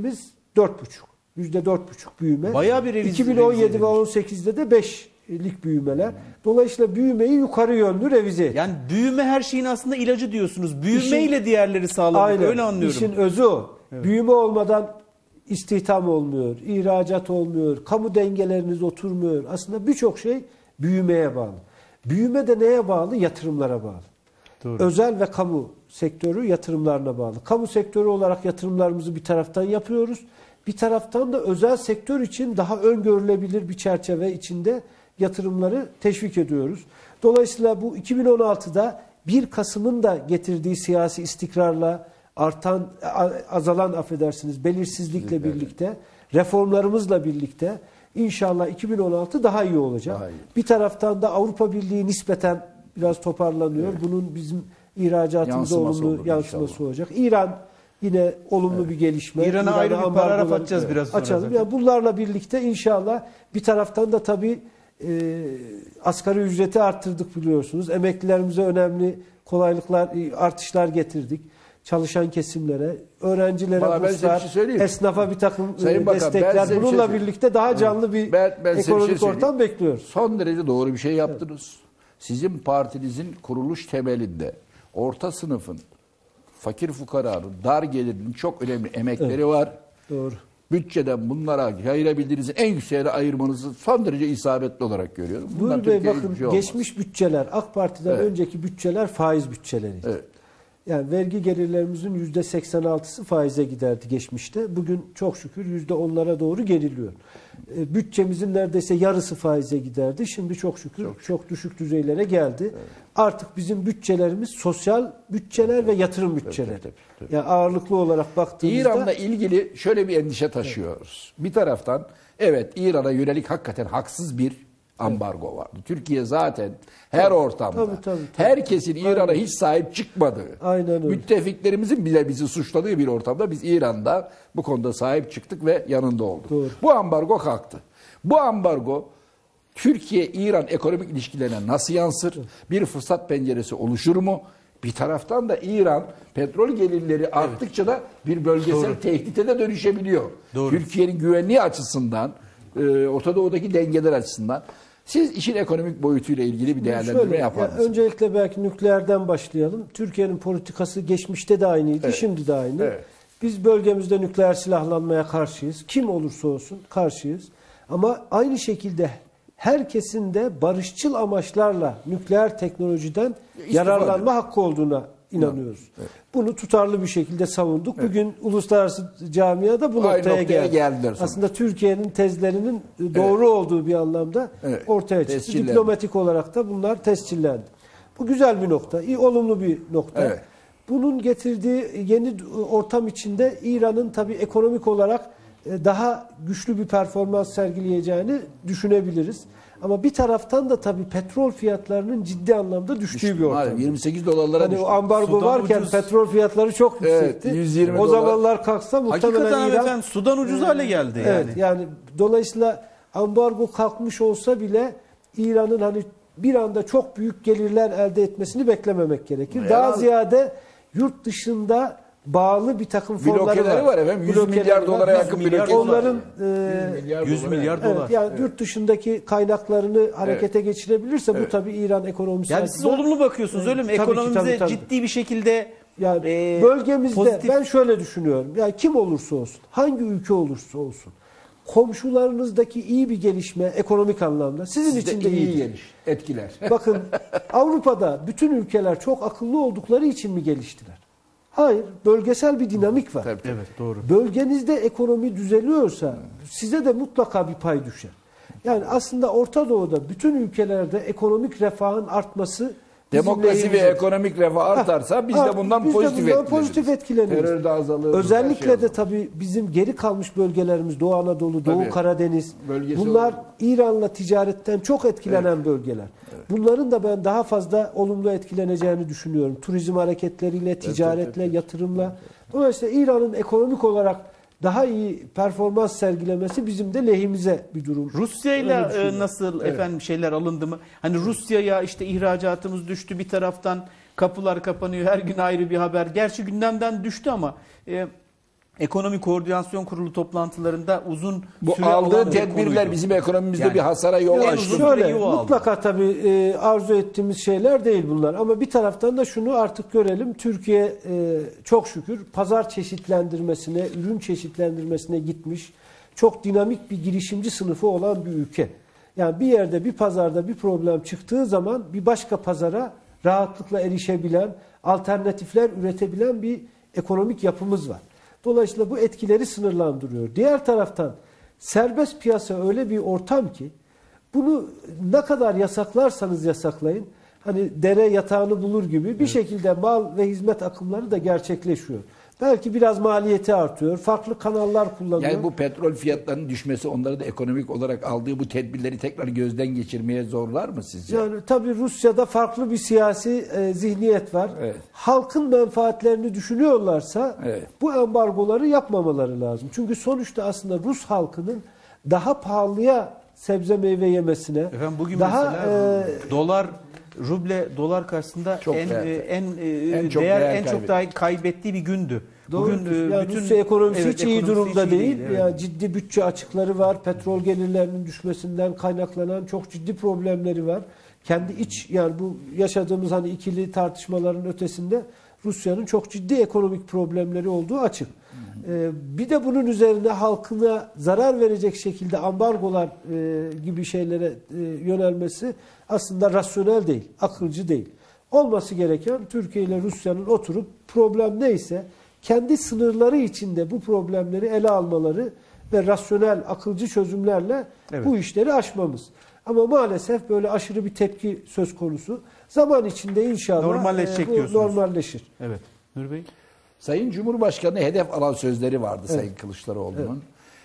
dört buçuk. Yüzde dört buçuk büyüme. Bayağı bir revize- iki bin on yedi revize ve on sekizde de beşlik büyümeler. Dolayısıyla büyümeyi yukarı yönlü revize etti. Yani büyüme her şeyin aslında ilacı diyorsunuz. Büyümeyle İşin- diğerleri sağlanıyor. Aynen. Öyle anlıyorum. İşin özü o. Büyüme olmadan istihdam olmuyor, ihracat olmuyor, kamu dengeleriniz oturmuyor. Aslında birçok şey büyümeye bağlı. Büyüme de neye bağlı? Yatırımlara bağlı. Doğru. Özel ve kamu sektörü yatırımlarına bağlı. Kamu sektörü olarak yatırımlarımızı bir taraftan yapıyoruz. Bir taraftan da özel sektör için daha öngörülebilir bir çerçeve içinde yatırımları teşvik ediyoruz. Dolayısıyla bu iki bin on altıda bir Kasım'ın da getirdiği siyasi istikrarla artan, azalan affedersiniz belirsizlikle birlikte, reformlarımızla birlikte inşallah iki bin on altı daha iyi olacak. Daha iyi. Bir taraftan da Avrupa Birliği nispeten biraz toparlanıyor. Evet. Bunun bizim ihracatımıza Yansıması olumlu olur yansıması inşallah. olacak. İran yine olumlu bir gelişme. İran'a ayrı bir ambargoları- paragraf atacağız biraz sonra Açalım. zaten. Yani bunlarla birlikte inşallah bir taraftan da tabii e, asgari ücreti arttırdık biliyorsunuz. Emeklilerimize önemli kolaylıklar, e, artışlar getirdik. Çalışan kesimlere, öğrencilere Valla ben size bir burslar, şey söyleyeyim mi? esnafa bir takım e, Sayın Bakan, ben destekler. size bir şey Bununla söyleyeyim. birlikte daha canlı bir Ben- ben size bir şey ekonomik söyleyeyim. ortam bekliyoruz. Son derece doğru bir şey yaptınız. Sizin partinizin kuruluş temelinde orta sınıfın, fakir fukaranın, dar gelirinin çok önemli emekleri var. Doğru. Bütçeden bunlara ayırabildiğinizin en yükseğine ayırmanızı son derece isabetli olarak görüyorum. Bunlar Buyur Bey Türkiye'ye bakın hiçbir şey olmaz. geçmiş bütçeler, AK Parti'den Evet. önceki bütçeler faiz bütçeleriydi. Evet. Yani vergi gelirlerimizin yüzde seksen altısı faize giderdi geçmişte. Bugün çok şükür yüzde onlara doğru geriliyor. E, bütçemizin neredeyse yarısı faize giderdi. Şimdi çok şükür çok, düşük düzeylere geldi. Artık bizim bütçelerimiz sosyal bütçeler ve yatırım bütçeleri. tabii, tabii. Yani ağırlıklı olarak baktığımızda İran'la ilgili şöyle bir endişe taşıyoruz. Bir taraftan evet İran'a yönelik hakikaten haksız bir ambargo vardı. Türkiye zaten her ortamda, Tabii, tabii, tabii. herkesin İran'a hiç sahip çıkmadığı, Aynen öyle. müttefiklerimizin bile bizi suçladığı bir ortamda biz İran'da bu konuda sahip çıktık ve yanında olduk. Doğru. Bu ambargo kalktı. Bu ambargo Türkiye-İran ekonomik ilişkilerine nasıl yansır? Bir fırsat penceresi oluşur mu? Bir taraftan da İran petrol gelirleri arttıkça da bir bölgesel Doğru. tehdite de dönüşebiliyor. Doğru. Türkiye'nin güvenliği açısından, e, Orta Doğu'daki dengeler açısından siz işin ekonomik boyutuyla ilgili bir değerlendirme Şöyle, yapar ya mısınız? öncelikle belki nükleerden başlayalım. Türkiye'nin politikası geçmişte de aynıydı, Evet. şimdi de aynı. Evet. Biz bölgemizde nükleer silahlanmaya karşıyız. Kim olursa olsun karşıyız. Ama aynı şekilde herkesin de barışçıl amaçlarla nükleer teknolojiden İstifa yararlanma ediyor. hakkı olduğuna inanıyoruz. Bunu tutarlı bir şekilde savunduk. Bugün uluslararası camiada bu Aynı noktaya, noktaya geldi. geldiler sonra. Aslında Türkiye'nin tezlerinin doğru olduğu bir anlamda Evet. ortaya çıktı. Tescillendi. Diplomatik olarak da bunlar tescillendi. Bu güzel bir nokta, iyi olumlu bir nokta. Evet. Bunun getirdiği yeni ortam içinde İran'ın tabii ekonomik olarak daha güçlü bir performans sergileyeceğini düşünebiliriz. Ama bir taraftan da tabii petrol fiyatlarının ciddi anlamda düştüğü bir ortam. Maalesef yirmi sekiz dolarlara Hani düştü. o ambargo Sudan varken ucuz. petrol fiyatları çok Evet, yüksekti. yüz yirmi o dolar. zamanlar kalksa muhtemelen Hakikaten İran... efendim sudan ucuz hale geldi yani. Evet yani dolayısıyla ambargo kalkmış olsa bile İran'ın hani bir anda çok büyük gelirler elde etmesini beklememek gerekir. Ya- Daha ziyade yurt dışında bağlı bir takım fonları Blokeleri var. var efendim. yüz Blokeleri milyar var. dolara yüz yakın milyar blokesi var. Onların yüz e, milyar yüz dolara milyar yakın. dolar. evet, yani yurt dışındaki kaynaklarını harekete geçirebilirse bu Evet. tabii İran ekonomisi Yani siz açısından- olumlu bakıyorsunuz öyle mi? Tabii ki, Ekonomimize tabii, tabii. ciddi bir şekilde Yani e, bölgemizde pozitif- ben şöyle düşünüyorum. Yani kim olursa olsun, hangi ülke olursa olsun, komşularınızdaki iyi bir gelişme ekonomik anlamda sizin Sizde için de iyi iyidir. gelir, etkiler. Bakın Avrupa'da bütün ülkeler çok akıllı oldukları için mi geliştiler? Hayır, bölgesel bir dinamik var. Tabii, tabii. Evet doğru. Bölgenizde ekonomi düzeliyorsa size de mutlaka bir pay düşer. Yani aslında Orta Doğu'da bütün ülkelerde ekonomik refahın artması bizim Demokrasi ve lehimize. ekonomik refah artarsa biz Ha, de bundan biz de pozitif bundan etkileniriz. pozitif etkileniriz. Terör de azalır. Özellikle her şey de azalır. tabii bizim geri kalmış bölgelerimiz Doğu Anadolu, Doğu Tabii. Karadeniz Bölgesi bunlar olarak. İran'la ticaretten çok etkilenen bölgeler. Bunların da ben daha fazla olumlu etkileneceğini düşünüyorum. Turizm hareketleriyle, ticaretle, yatırımla. Dolayısıyla İran'ın ekonomik olarak daha iyi performans sergilemesi bizim de lehimize bir durum. Rusya'yla Öyle düşünüyorum. e, nasıl efendim şeyler alındı mı? Hani Rusya'ya işte ihracatımız düştü bir taraftan kapılar kapanıyor her gün ayrı bir haber. Gerçi gündemden düştü ama e, Ekonomi Koordinasyon Kurulu toplantılarında uzun Bu süre alan aldığı bir tedbirler konuydu. bizim ekonomimizde Yani- bir hasara yol Yani açtı. uzun Şöyle, süreyi o aldı. mutlaka tabii e, arzu ettiğimiz şeyler değil bunlar. Ama bir taraftan da şunu artık görelim. Türkiye e, çok şükür pazar çeşitlendirmesine, ürün çeşitlendirmesine gitmiş. Çok dinamik bir girişimci sınıfı olan bir ülke. Yani bir yerde, bir pazarda bir problem çıktığı zaman bir başka pazara rahatlıkla erişebilen, alternatifler üretebilen bir ekonomik yapımız var. Dolayısıyla bu etkileri sınırlandırıyor. Diğer taraftan serbest piyasa öyle bir ortam ki bunu ne kadar yasaklarsanız yasaklayın, hani dere yatağını bulur gibi bir şekilde mal ve hizmet akımları da gerçekleşiyor. Belki biraz maliyeti artıyor, farklı kanallar kullanıyor. Yani bu petrol fiyatlarının düşmesi onları da ekonomik olarak aldığı bu tedbirleri tekrar gözden geçirmeye zorlar mı sizce? Yani tabii Rusya'da farklı bir siyasi e, zihniyet var. Evet. Halkın menfaatlerini düşünüyorlarsa Evet. bu ambargoları yapmamaları lazım. Çünkü sonuçta aslında Rus halkının daha pahalıya sebze meyve yemesine, Efendim bugün daha mesela e, dolar ruble dolar karşısında Çok en değer- e, en, e, en çok değer, değer en çok kaybetti. daha kaybettiği bir gündü. Doğrudur. Bugün e, yani bütün Rusya ekonomisi evet, hiç iyi ekonomisi durumda hiç iyi değil. evet. Yani ciddi bütçe açıkları var. Petrol gelirlerinin düşmesinden kaynaklanan çok ciddi problemleri var. Kendi iç yani bu yaşadığımız hani ikili tartışmaların ötesinde Rusya'nın çok ciddi ekonomik problemleri olduğu açık. Ee, bir de bunun üzerine halkına zarar verecek şekilde ambargolar e, gibi şeylere e, yönelmesi aslında rasyonel değil, akılcı değil. Olması gereken Türkiye ile Rusya'nın oturup problem neyse kendi sınırları içinde bu problemleri ele almaları ve rasyonel, akılcı çözümlerle Evet. bu işleri aşmamız. Ama maalesef böyle aşırı bir tepki söz konusu. Zaman içinde inşallah Normalleşecek e, bu diyorsunuz. normalleşir. Evet. Nur Bey. Sayın Cumhurbaşkanı hedef alan sözleri vardı Sayın Kılıçdaroğlu'nun.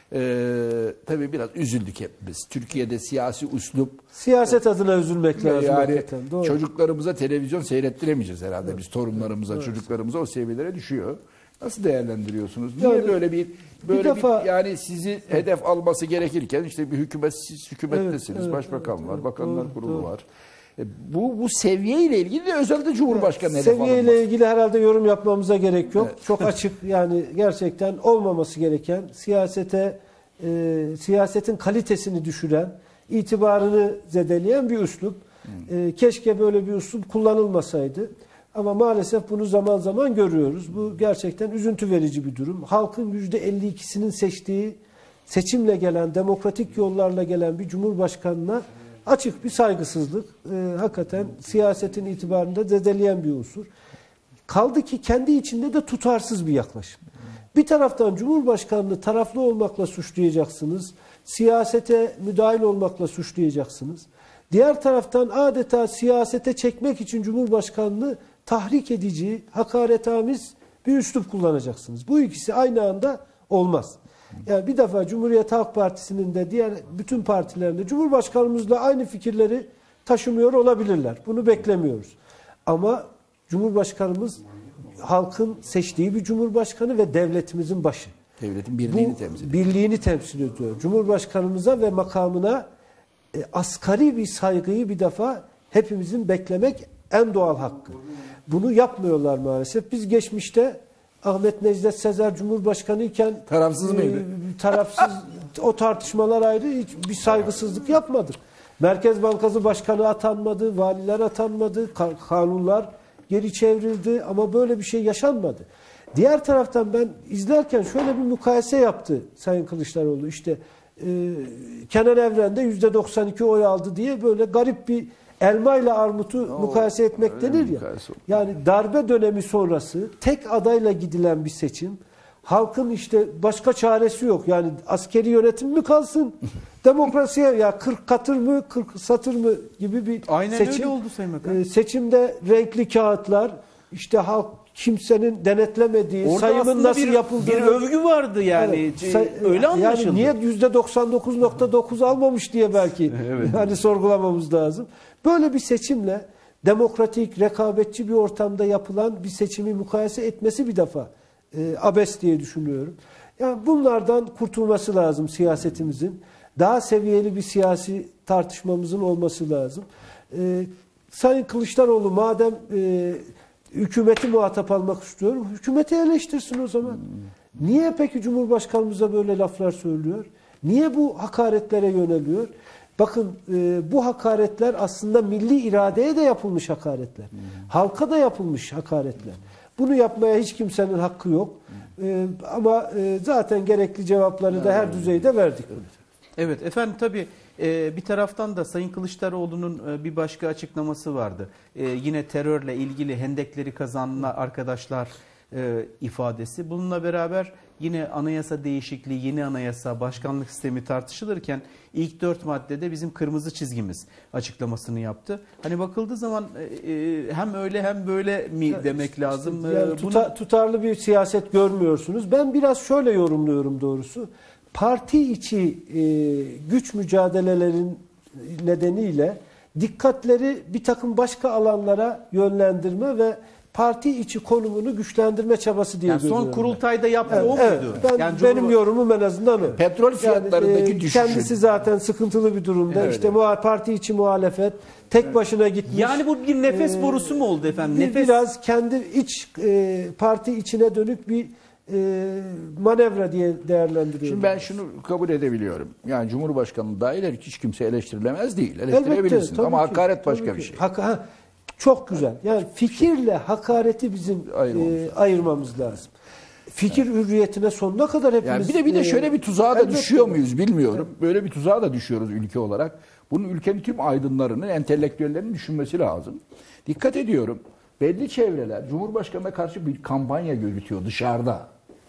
Ee, tabii biraz üzüldük hepimiz. Türkiye'de siyasi üslup Siyaset adına üzülmek lazım. yani hakikaten, doğru. çocuklarımıza televizyon seyrettiremeyeceğiz herhalde. Biz torunlarımıza, çocuklarımıza o seviyelere düşüyor. Nasıl değerlendiriyorsunuz? Niye Yani böyle bir böyle bir, defa- yani sizi hedef alması gerekirken işte bir hükümet siz hükümettesiniz, Evet, evet, başbakan evet, var, evet, bakanlar doğru, kurulu doğru. var. E, bu bu seviyeyle ilgili de özellikle Cumhurbaşkanı hedef Seviyeyle alınması. ilgili herhalde yorum yapmamıza gerek yok. Evet. Çok açık yani gerçekten olmaması gereken siyasete e, siyasetin kalitesini düşüren, itibarını zedeleyen bir üslup. E, keşke böyle bir üslup kullanılmasaydı. Ama maalesef bunu zaman zaman görüyoruz. Bu gerçekten üzüntü verici bir durum. Halkın yüzde elli ikisinin seçtiği seçimle gelen, demokratik yollarla gelen bir cumhurbaşkanına açık bir saygısızlık. E, hakikaten siyasetin itibarını da zedeleyen bir unsur. Kaldı ki kendi içinde de tutarsız bir yaklaşım. Bir taraftan Cumhurbaşkanlığı taraflı olmakla suçlayacaksınız. Siyasete müdahil olmakla suçlayacaksınız. Diğer taraftan adeta siyasete çekmek için Cumhurbaşkanlığı tahrik edici, hakaretamiz bir üslup kullanacaksınız. Bu ikisi aynı anda olmaz. Yani bir defa Cumhuriyet Halk Partisi'nin de diğer bütün partilerinde Cumhurbaşkanımızla aynı fikirleri taşımıyor olabilirler. Bunu beklemiyoruz. Ama Cumhurbaşkanımız halkın seçtiği bir cumhurbaşkanı ve devletimizin başı. Devletin birliğini Bu temsil ediyor. birliğini temsil ediyor. Cumhurbaşkanımıza ve makamına e, asgari bir saygıyı bir defa hepimizin beklemek en doğal hakkı. Bunu yapmıyorlar maalesef. Biz geçmişte Ahmet Necdet Sezer Cumhurbaşkanı iken Tarafsız mıydı? tarafsız o tartışmalar ayrı hiç bir saygısızlık yapmadık. Merkez Bankası Başkanı atanmadı, valiler atanmadı, ka- kanunlar geri çevrildi ama böyle bir şey yaşanmadı. Diğer taraftan ben izlerken şöyle bir mukayese yaptı Sayın Kılıçdaroğlu. İşte e, Kenan Evren'de yüzde doksan iki oy aldı diye böyle garip bir elma ile armutu mukayese etmek öyle denir bir ya. mukayese oldu. Yani darbe dönemi sonrası tek adayla gidilen bir seçim. Halkın işte başka çaresi yok. Yani askeri yönetim mi kalsın? Demokrasiye ya kırk katır mı kırk satır mı gibi bir Aynen seçim. öyle oldu Sayın Bakan. Ee, seçimde renkli kağıtlar, işte halk kimsenin denetlemediği, Orada sayımın aslında nasıl bir, yapıldığı. bir övgü vardı yani. Evet, C- say- öyle anlaşıldı. Yani niye yüzde doksan dokuz nokta dokuz almamış diye belki Evet. yani sorgulamamız lazım. Böyle bir seçimle demokratik, rekabetçi bir ortamda yapılan bir seçimi mukayese etmesi bir defa e, abes diye düşünüyorum. Yani bunlardan kurtulması lazım siyasetimizin. Daha seviyeli bir siyasi tartışmamızın olması lazım. E, Sayın Kılıçdaroğlu madem e, hükümeti muhatap almak istiyorum, hükümeti eleştirsin o zaman. Niye peki Cumhurbaşkanımıza böyle laflar söylüyor? Niye bu hakaretlere yöneliyor? Bakın e, bu hakaretler aslında milli iradeye de yapılmış hakaretler. Hmm. Halka da yapılmış hakaretler. Bunu yapmaya hiç kimsenin hakkı yok. E, ama e, zaten gerekli cevapları da her düzeyde verdik. Evet, evet efendim tabii e, bir taraftan da Sayın Kılıçdaroğlu'nun e, bir başka açıklaması vardı. E, yine terörle ilgili hendekleri kazanan arkadaşlar e, ifadesi. Bununla beraber yine anayasa değişikliği, yeni anayasa, başkanlık sistemi tartışılırken ilk dört maddede bizim kırmızı çizgimiz açıklamasını yaptı. Hani bakıldığı zaman e, hem öyle hem böyle mi ya, demek işte, lazım. Yani tuta, Bunu... Tutarlı bir siyaset görmüyorsunuz. Ben biraz şöyle yorumluyorum doğrusu. Parti içi e, güç mücadelelerin nedeniyle dikkatleri bir takım başka alanlara yönlendirme ve parti içi konumunu güçlendirme çabası diye yani görüyorum. Son kurultayda yaptığı evet, o evet, muydu? Ben, yani benim Cumhurba... yorumum en azından o. Petrol fiyatlarındaki yani, e, düşüş. Kendisi zaten sıkıntılı bir durumda. Evet, işte evet. Parti içi muhalefet tek evet. başına gitmiş. Yani bu bir nefes borusu mu oldu efendim? Bir, nefes... Biraz kendi iç e, parti içine dönük bir e, manevra diye değerlendiriyorum. Şimdi ben şunu kabul edebiliyorum. Yani Cumhurbaşkanı dahil hiç kimse eleştirilemez değil. Eleştirebilirsiniz ama ki, hakaret başka ki. bir şey. Haka, ha, çok güzel. Yani fikirle hakareti bizim e, ayırmamız lazım. Fikir evet. hürriyetine sonuna kadar hepimiz... Yani bir de bir de şöyle bir tuzağa da elbette düşüyor muyuz bilmiyorum. Evet. Böyle bir tuzağa da düşüyoruz ülke olarak. Bunun ülkenin tüm aydınlarının, entelektüellerinin düşünmesi lazım. Dikkat ediyorum. Belli çevreler Cumhurbaşkanı'na karşı bir kampanya yürütüyor dışarıda.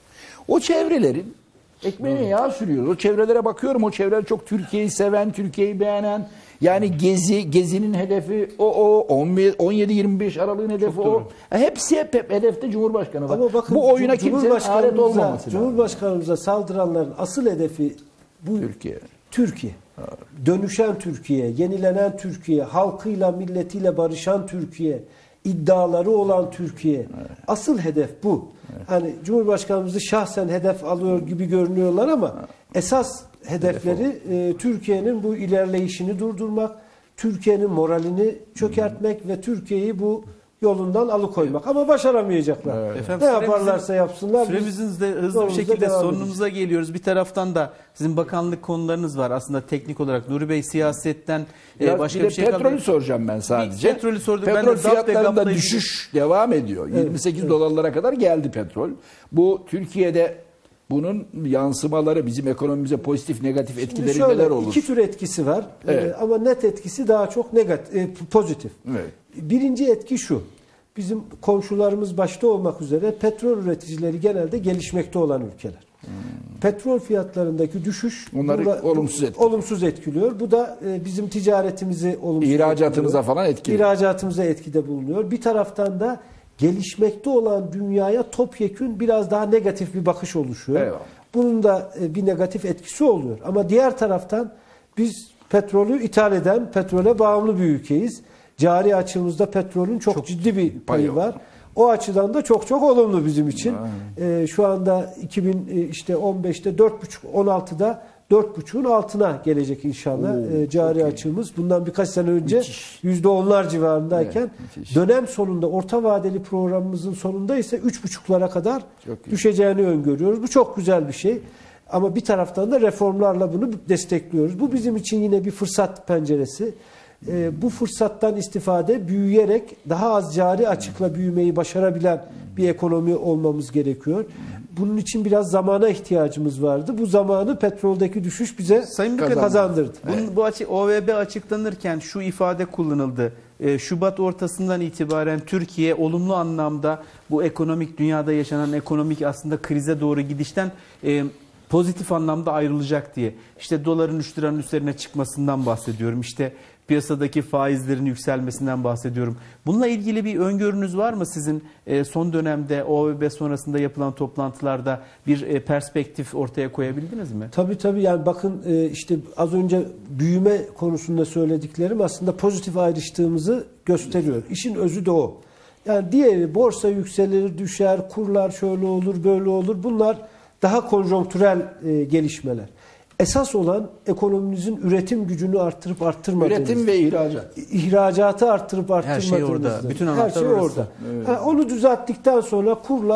O çevrelerin ekmeğine evet. yağ sürüyor. O çevrelere bakıyorum. O çevreler çok Türkiye'yi seven, Türkiye'yi beğenen. Yani Gezi, Gezi'nin hedefi o, o on yedi yirmi beş Aralık'ın hedefi çok o. Doğru. Hepsi hep, hep hedefte Cumhurbaşkanı var. Ama bakın, bu oyuna kimsenin alet olmaması Cumhurbaşkanımıza lazım. saldıranların asıl hedefi bu Türkiye. Türkiye. Evet. Dönüşen Türkiye, yenilenen Türkiye, halkıyla, milletiyle barışan Türkiye, iddiaları olan Türkiye. Evet. Asıl hedef bu. Evet. Hani Cumhurbaşkanımızı şahsen hedef alıyor gibi görünüyorlar ama evet. esas hedefleri e, Türkiye'nin bu ilerleyişini durdurmak, Türkiye'nin moralini çökertmek hmm. ve Türkiye'yi bu yolundan alıkoymak. Evet. Ama başaramayacaklar. Evet. Efendim, ne yaparlarsa yapsınlar. Süremizin de hızlı bir şekilde sonumuza geliyoruz. Bir taraftan da sizin bakanlık konularınız var. Aslında teknik olarak Nuri Bey siyasetten e, başka bir, bir şey petrolü kalmadı. soracağım ben sadece. Bir petrolü sordum. Petrol ben de fiyatlarında düşüş devam ediyor. Evet. yirmi sekiz evet. dolarlara kadar geldi petrol. Bu Türkiye'de bunun yansımaları bizim ekonomimize pozitif negatif etkileri şöyle, neler olur? İki tür etkisi var. Evet. Ee, ama net etkisi daha çok negatif, e, pozitif. Evet. Birinci etki şu. Bizim komşularımız başta olmak üzere petrol üreticileri genelde gelişmekte olan ülkeler. Hmm. Petrol fiyatlarındaki düşüş onları burada, olumsuz etkiliyor. olumsuz etkiliyor. Bu da e, bizim ticaretimizi olumsuz İhracatınıza etkiliyor. falan etkiliyor. İhracatımıza etkide bulunuyor. Bir taraftan da gelişmekte olan dünyaya topyekün biraz daha negatif bir bakış oluşuyor. Eyvallah. Bunun da bir negatif etkisi oluyor. Ama diğer taraftan biz petrolü ithal eden, petrole bağımlı bir ülkeyiz. Cari açığımızda petrolün çok, çok ciddi bir payı var. O açıdan da çok çok olumlu bizim için. Ee, şu anda iki bin on beşte dört buçuk, on altıda dört buçuğun altına gelecek inşallah Oo, e, cari açığımız. Bundan birkaç sene önce yüzde onlar civarındayken evet, dönem sonunda orta vadeli programımızın sonunda ise üç buçuklara kadar düşeceğini öngörüyoruz. Bu çok güzel bir şey. Ama bir taraftan da reformlarla bunu destekliyoruz. Bu bizim için yine bir fırsat penceresi. E, bu fırsattan istifade büyüyerek daha az cari açıkla büyümeyi başarabilen bir ekonomi olmamız gerekiyor. Bunun için biraz zamana ihtiyacımız vardı. Bu zamanı petroldeki düşüş bize Sayın kazandırdı. Bunun, evet. Bu açı, O V B açıklanırken şu ifade kullanıldı. Ee, Şubat ortasından itibaren Türkiye olumlu anlamda bu ekonomik dünyada yaşanan ekonomik aslında krize doğru gidişten e, pozitif anlamda ayrılacak diye. İşte doların üç liranın üzerine çıkmasından bahsediyorum. İşte piyasadaki faizlerin yükselmesinden bahsediyorum. Bununla ilgili bir öngörünüz var mı sizin son dönemde O V B sonrasında yapılan toplantılarda bir perspektif ortaya koyabildiniz mi? Tabii tabii yani bakın işte az önce büyüme konusunda söylediklerim aslında pozitif ayrıştığımızı gösteriyor. İşin özü de o. Yani diğeri borsa yükselir, düşer, kurlar şöyle olur, böyle olur. Bunlar daha konjonktürel gelişmeler. Esas olan ekonominizin üretim gücünü arttırıp arttırmadığınız. Üretim ve ihracat. İhracatı arttırıp arttırmadığınız. Her şey orada. Bütün anahtar Her şey orası. orada. Evet. Ha, onu düzelttikten sonra kurlar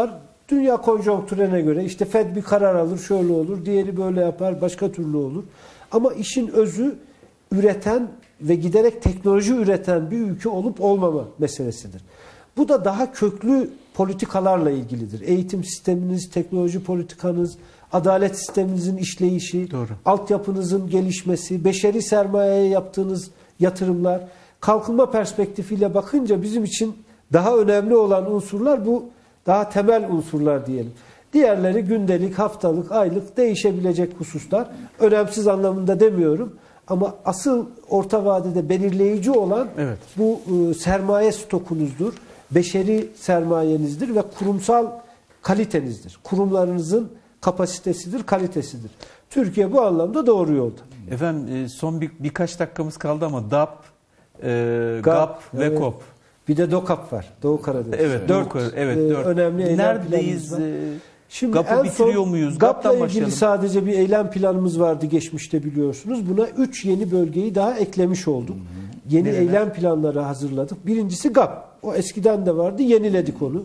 Dünya konjonktürüne göre işte Fed bir karar alır, şöyle olur, diğeri böyle yapar, başka türlü olur. Ama işin özü üreten ve giderek teknoloji üreten bir ülke olup olmama meselesidir. Bu da daha köklü politikalarla ilgilidir. Eğitim sisteminiz, teknoloji politikanız, adalet sisteminizin işleyişi, Doğru. altyapınızın gelişmesi, beşeri sermayeye yaptığınız yatırımlar, kalkınma perspektifiyle bakınca bizim için daha önemli olan unsurlar bu daha temel unsurlar diyelim. Diğerleri gündelik, haftalık, aylık değişebilecek hususlar. Önemsiz anlamında demiyorum. Ama asıl orta vadede belirleyici olan evet. bu e, sermaye stokunuzdur. Beşeri sermayenizdir ve kurumsal kalitenizdir. Kurumlarınızın kapasitesidir, kalitesidir. Türkiye bu anlamda doğru yolda. Efendim e, son bir, birkaç dakikamız kaldı ama D A P, e, GAP, GAP ve evet. KOP. Bir de DOKAP var. Doğu Karadeniz. Evet, dört, Doğu Karadeniz, evet, e, dört. önemli eylem Neredeyiz? planımız var. E, Şimdi GAP'ı bitiriyor muyuz? GAP'la GAP'tan ilgili başlayalım. sadece bir eylem planımız vardı geçmişte biliyorsunuz. Buna üç yeni bölgeyi daha eklemiş olduk. Hı-hı. Yeni Nereler? eylem planları hazırladık. Birincisi GAP. O eskiden de vardı. Yeniledik onu.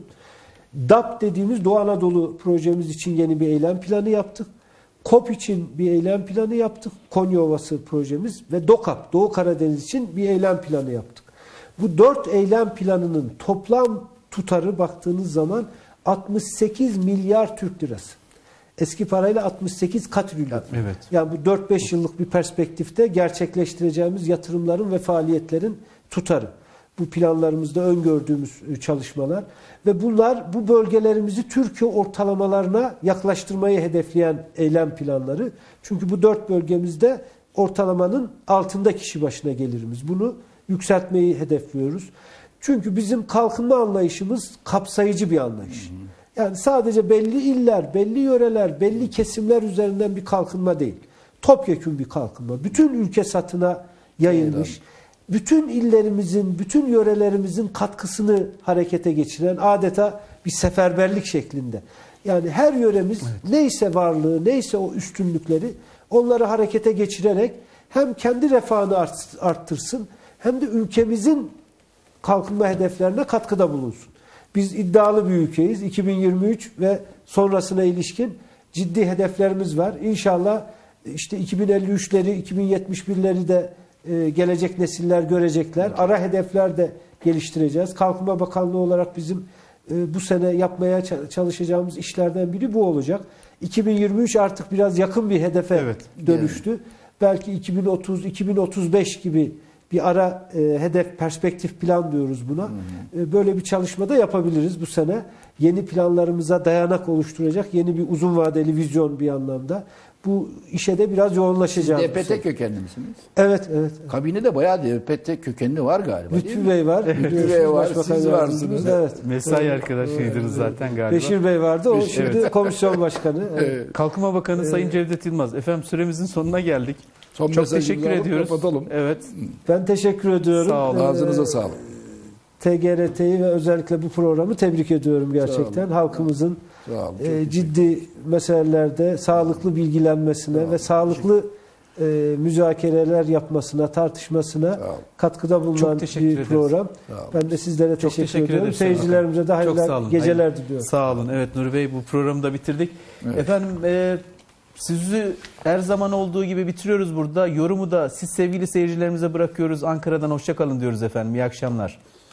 D A P dediğimiz Doğu Anadolu projemiz için yeni bir eylem planı yaptık. KOP için bir eylem planı yaptık. Konya Ovası projemiz ve DOKAP, Doğu Karadeniz için bir eylem planı yaptık. Bu dört eylem planının toplam tutarı baktığınız zaman altmış sekiz milyar Türk lirası. Eski parayla altmış sekiz katrilyon. Evet. Yani bu dört beş yıllık bir perspektifte gerçekleştireceğimiz yatırımların ve faaliyetlerin tutarı. Bu planlarımızda öngördüğümüz çalışmalar ve bunlar bu bölgelerimizi Türkiye ortalamalarına yaklaştırmayı hedefleyen eylem planları. Çünkü bu dört bölgemizde ortalamanın altında kişi başına gelirimiz. Bunu yükseltmeyi hedefliyoruz. Çünkü bizim kalkınma anlayışımız kapsayıcı bir anlayış. Yani sadece belli iller, belli yöreler, belli kesimler üzerinden bir kalkınma değil. Topyekün bir kalkınma. Bütün ülke satına yayılmış. Bütün illerimizin, bütün yörelerimizin katkısını harekete geçiren adeta bir seferberlik şeklinde. Yani her yöremiz evet. neyse varlığı, neyse o üstünlükleri onları harekete geçirerek hem kendi refahını arttırsın hem de ülkemizin kalkınma hedeflerine katkıda bulunsun. Biz iddialı bir ülkeyiz. iki bin yirmi üç ve sonrasına ilişkin ciddi hedeflerimiz var. İnşallah işte iki bin elli üçleri, iki bin yetmiş birleri de e, gelecek nesiller görecekler. Ara hedefler de geliştireceğiz. Kalkınma Bakanlığı olarak bizim e, bu sene yapmaya çalışacağımız işlerden biri bu olacak. iki bin yirmi üç artık biraz yakın bir hedefe evet, dönüştü. Yani. Belki iki bin otuz, iki bin otuz beş gibi bir ara e, hedef, perspektif plan diyoruz buna. Hı hı. E, böyle bir çalışmada yapabiliriz bu sene. Yeni planlarımıza dayanak oluşturacak yeni bir uzun vadeli vizyon bir anlamda. Bu işe de biraz yoğunlaşacağız. Siz D P T kökenli misiniz? Evet, evet. Kabinede bayağı D P T kökenli var galiba. Lütfü Bey var. Lütfü Bey var, siz varsınız. Evet. Mesai arkadaşıydınız zaten galiba. Beşir Bey vardı, o şimdi evet. komisyon başkanı. Evet. Kalkınma Bakanı evet. Sayın Cevdet Yılmaz. Efendim süremizin sonuna geldik. Son Çok teşekkür ediyoruz. Kapatalım. Evet. Ben teşekkür ediyorum. Sağ olun. Ağzınıza ee, sağlık. T G R T'yi ve özellikle bu programı tebrik ediyorum gerçekten. Halkımızın Sağ olun, e, ciddi meselelerde sağlıklı bilgilenmesine Sağ ve sağlıklı e, müzakereler yapmasına, tartışmasına katkıda bulunan bir program. Ben de sizlere çok teşekkür, teşekkür ediyorum. Seyircilerimize de hayırlı geceler Hayır. diliyorum. Sağ olun. Evet Nuri Bey, bu programı da bitirdik. Evet. Efendim e, sizi her zaman olduğu gibi bitiriyoruz burada. Yorumu da siz sevgili seyircilerimize bırakıyoruz. Ankara'dan hoşça kalın diyoruz efendim. İyi akşamlar.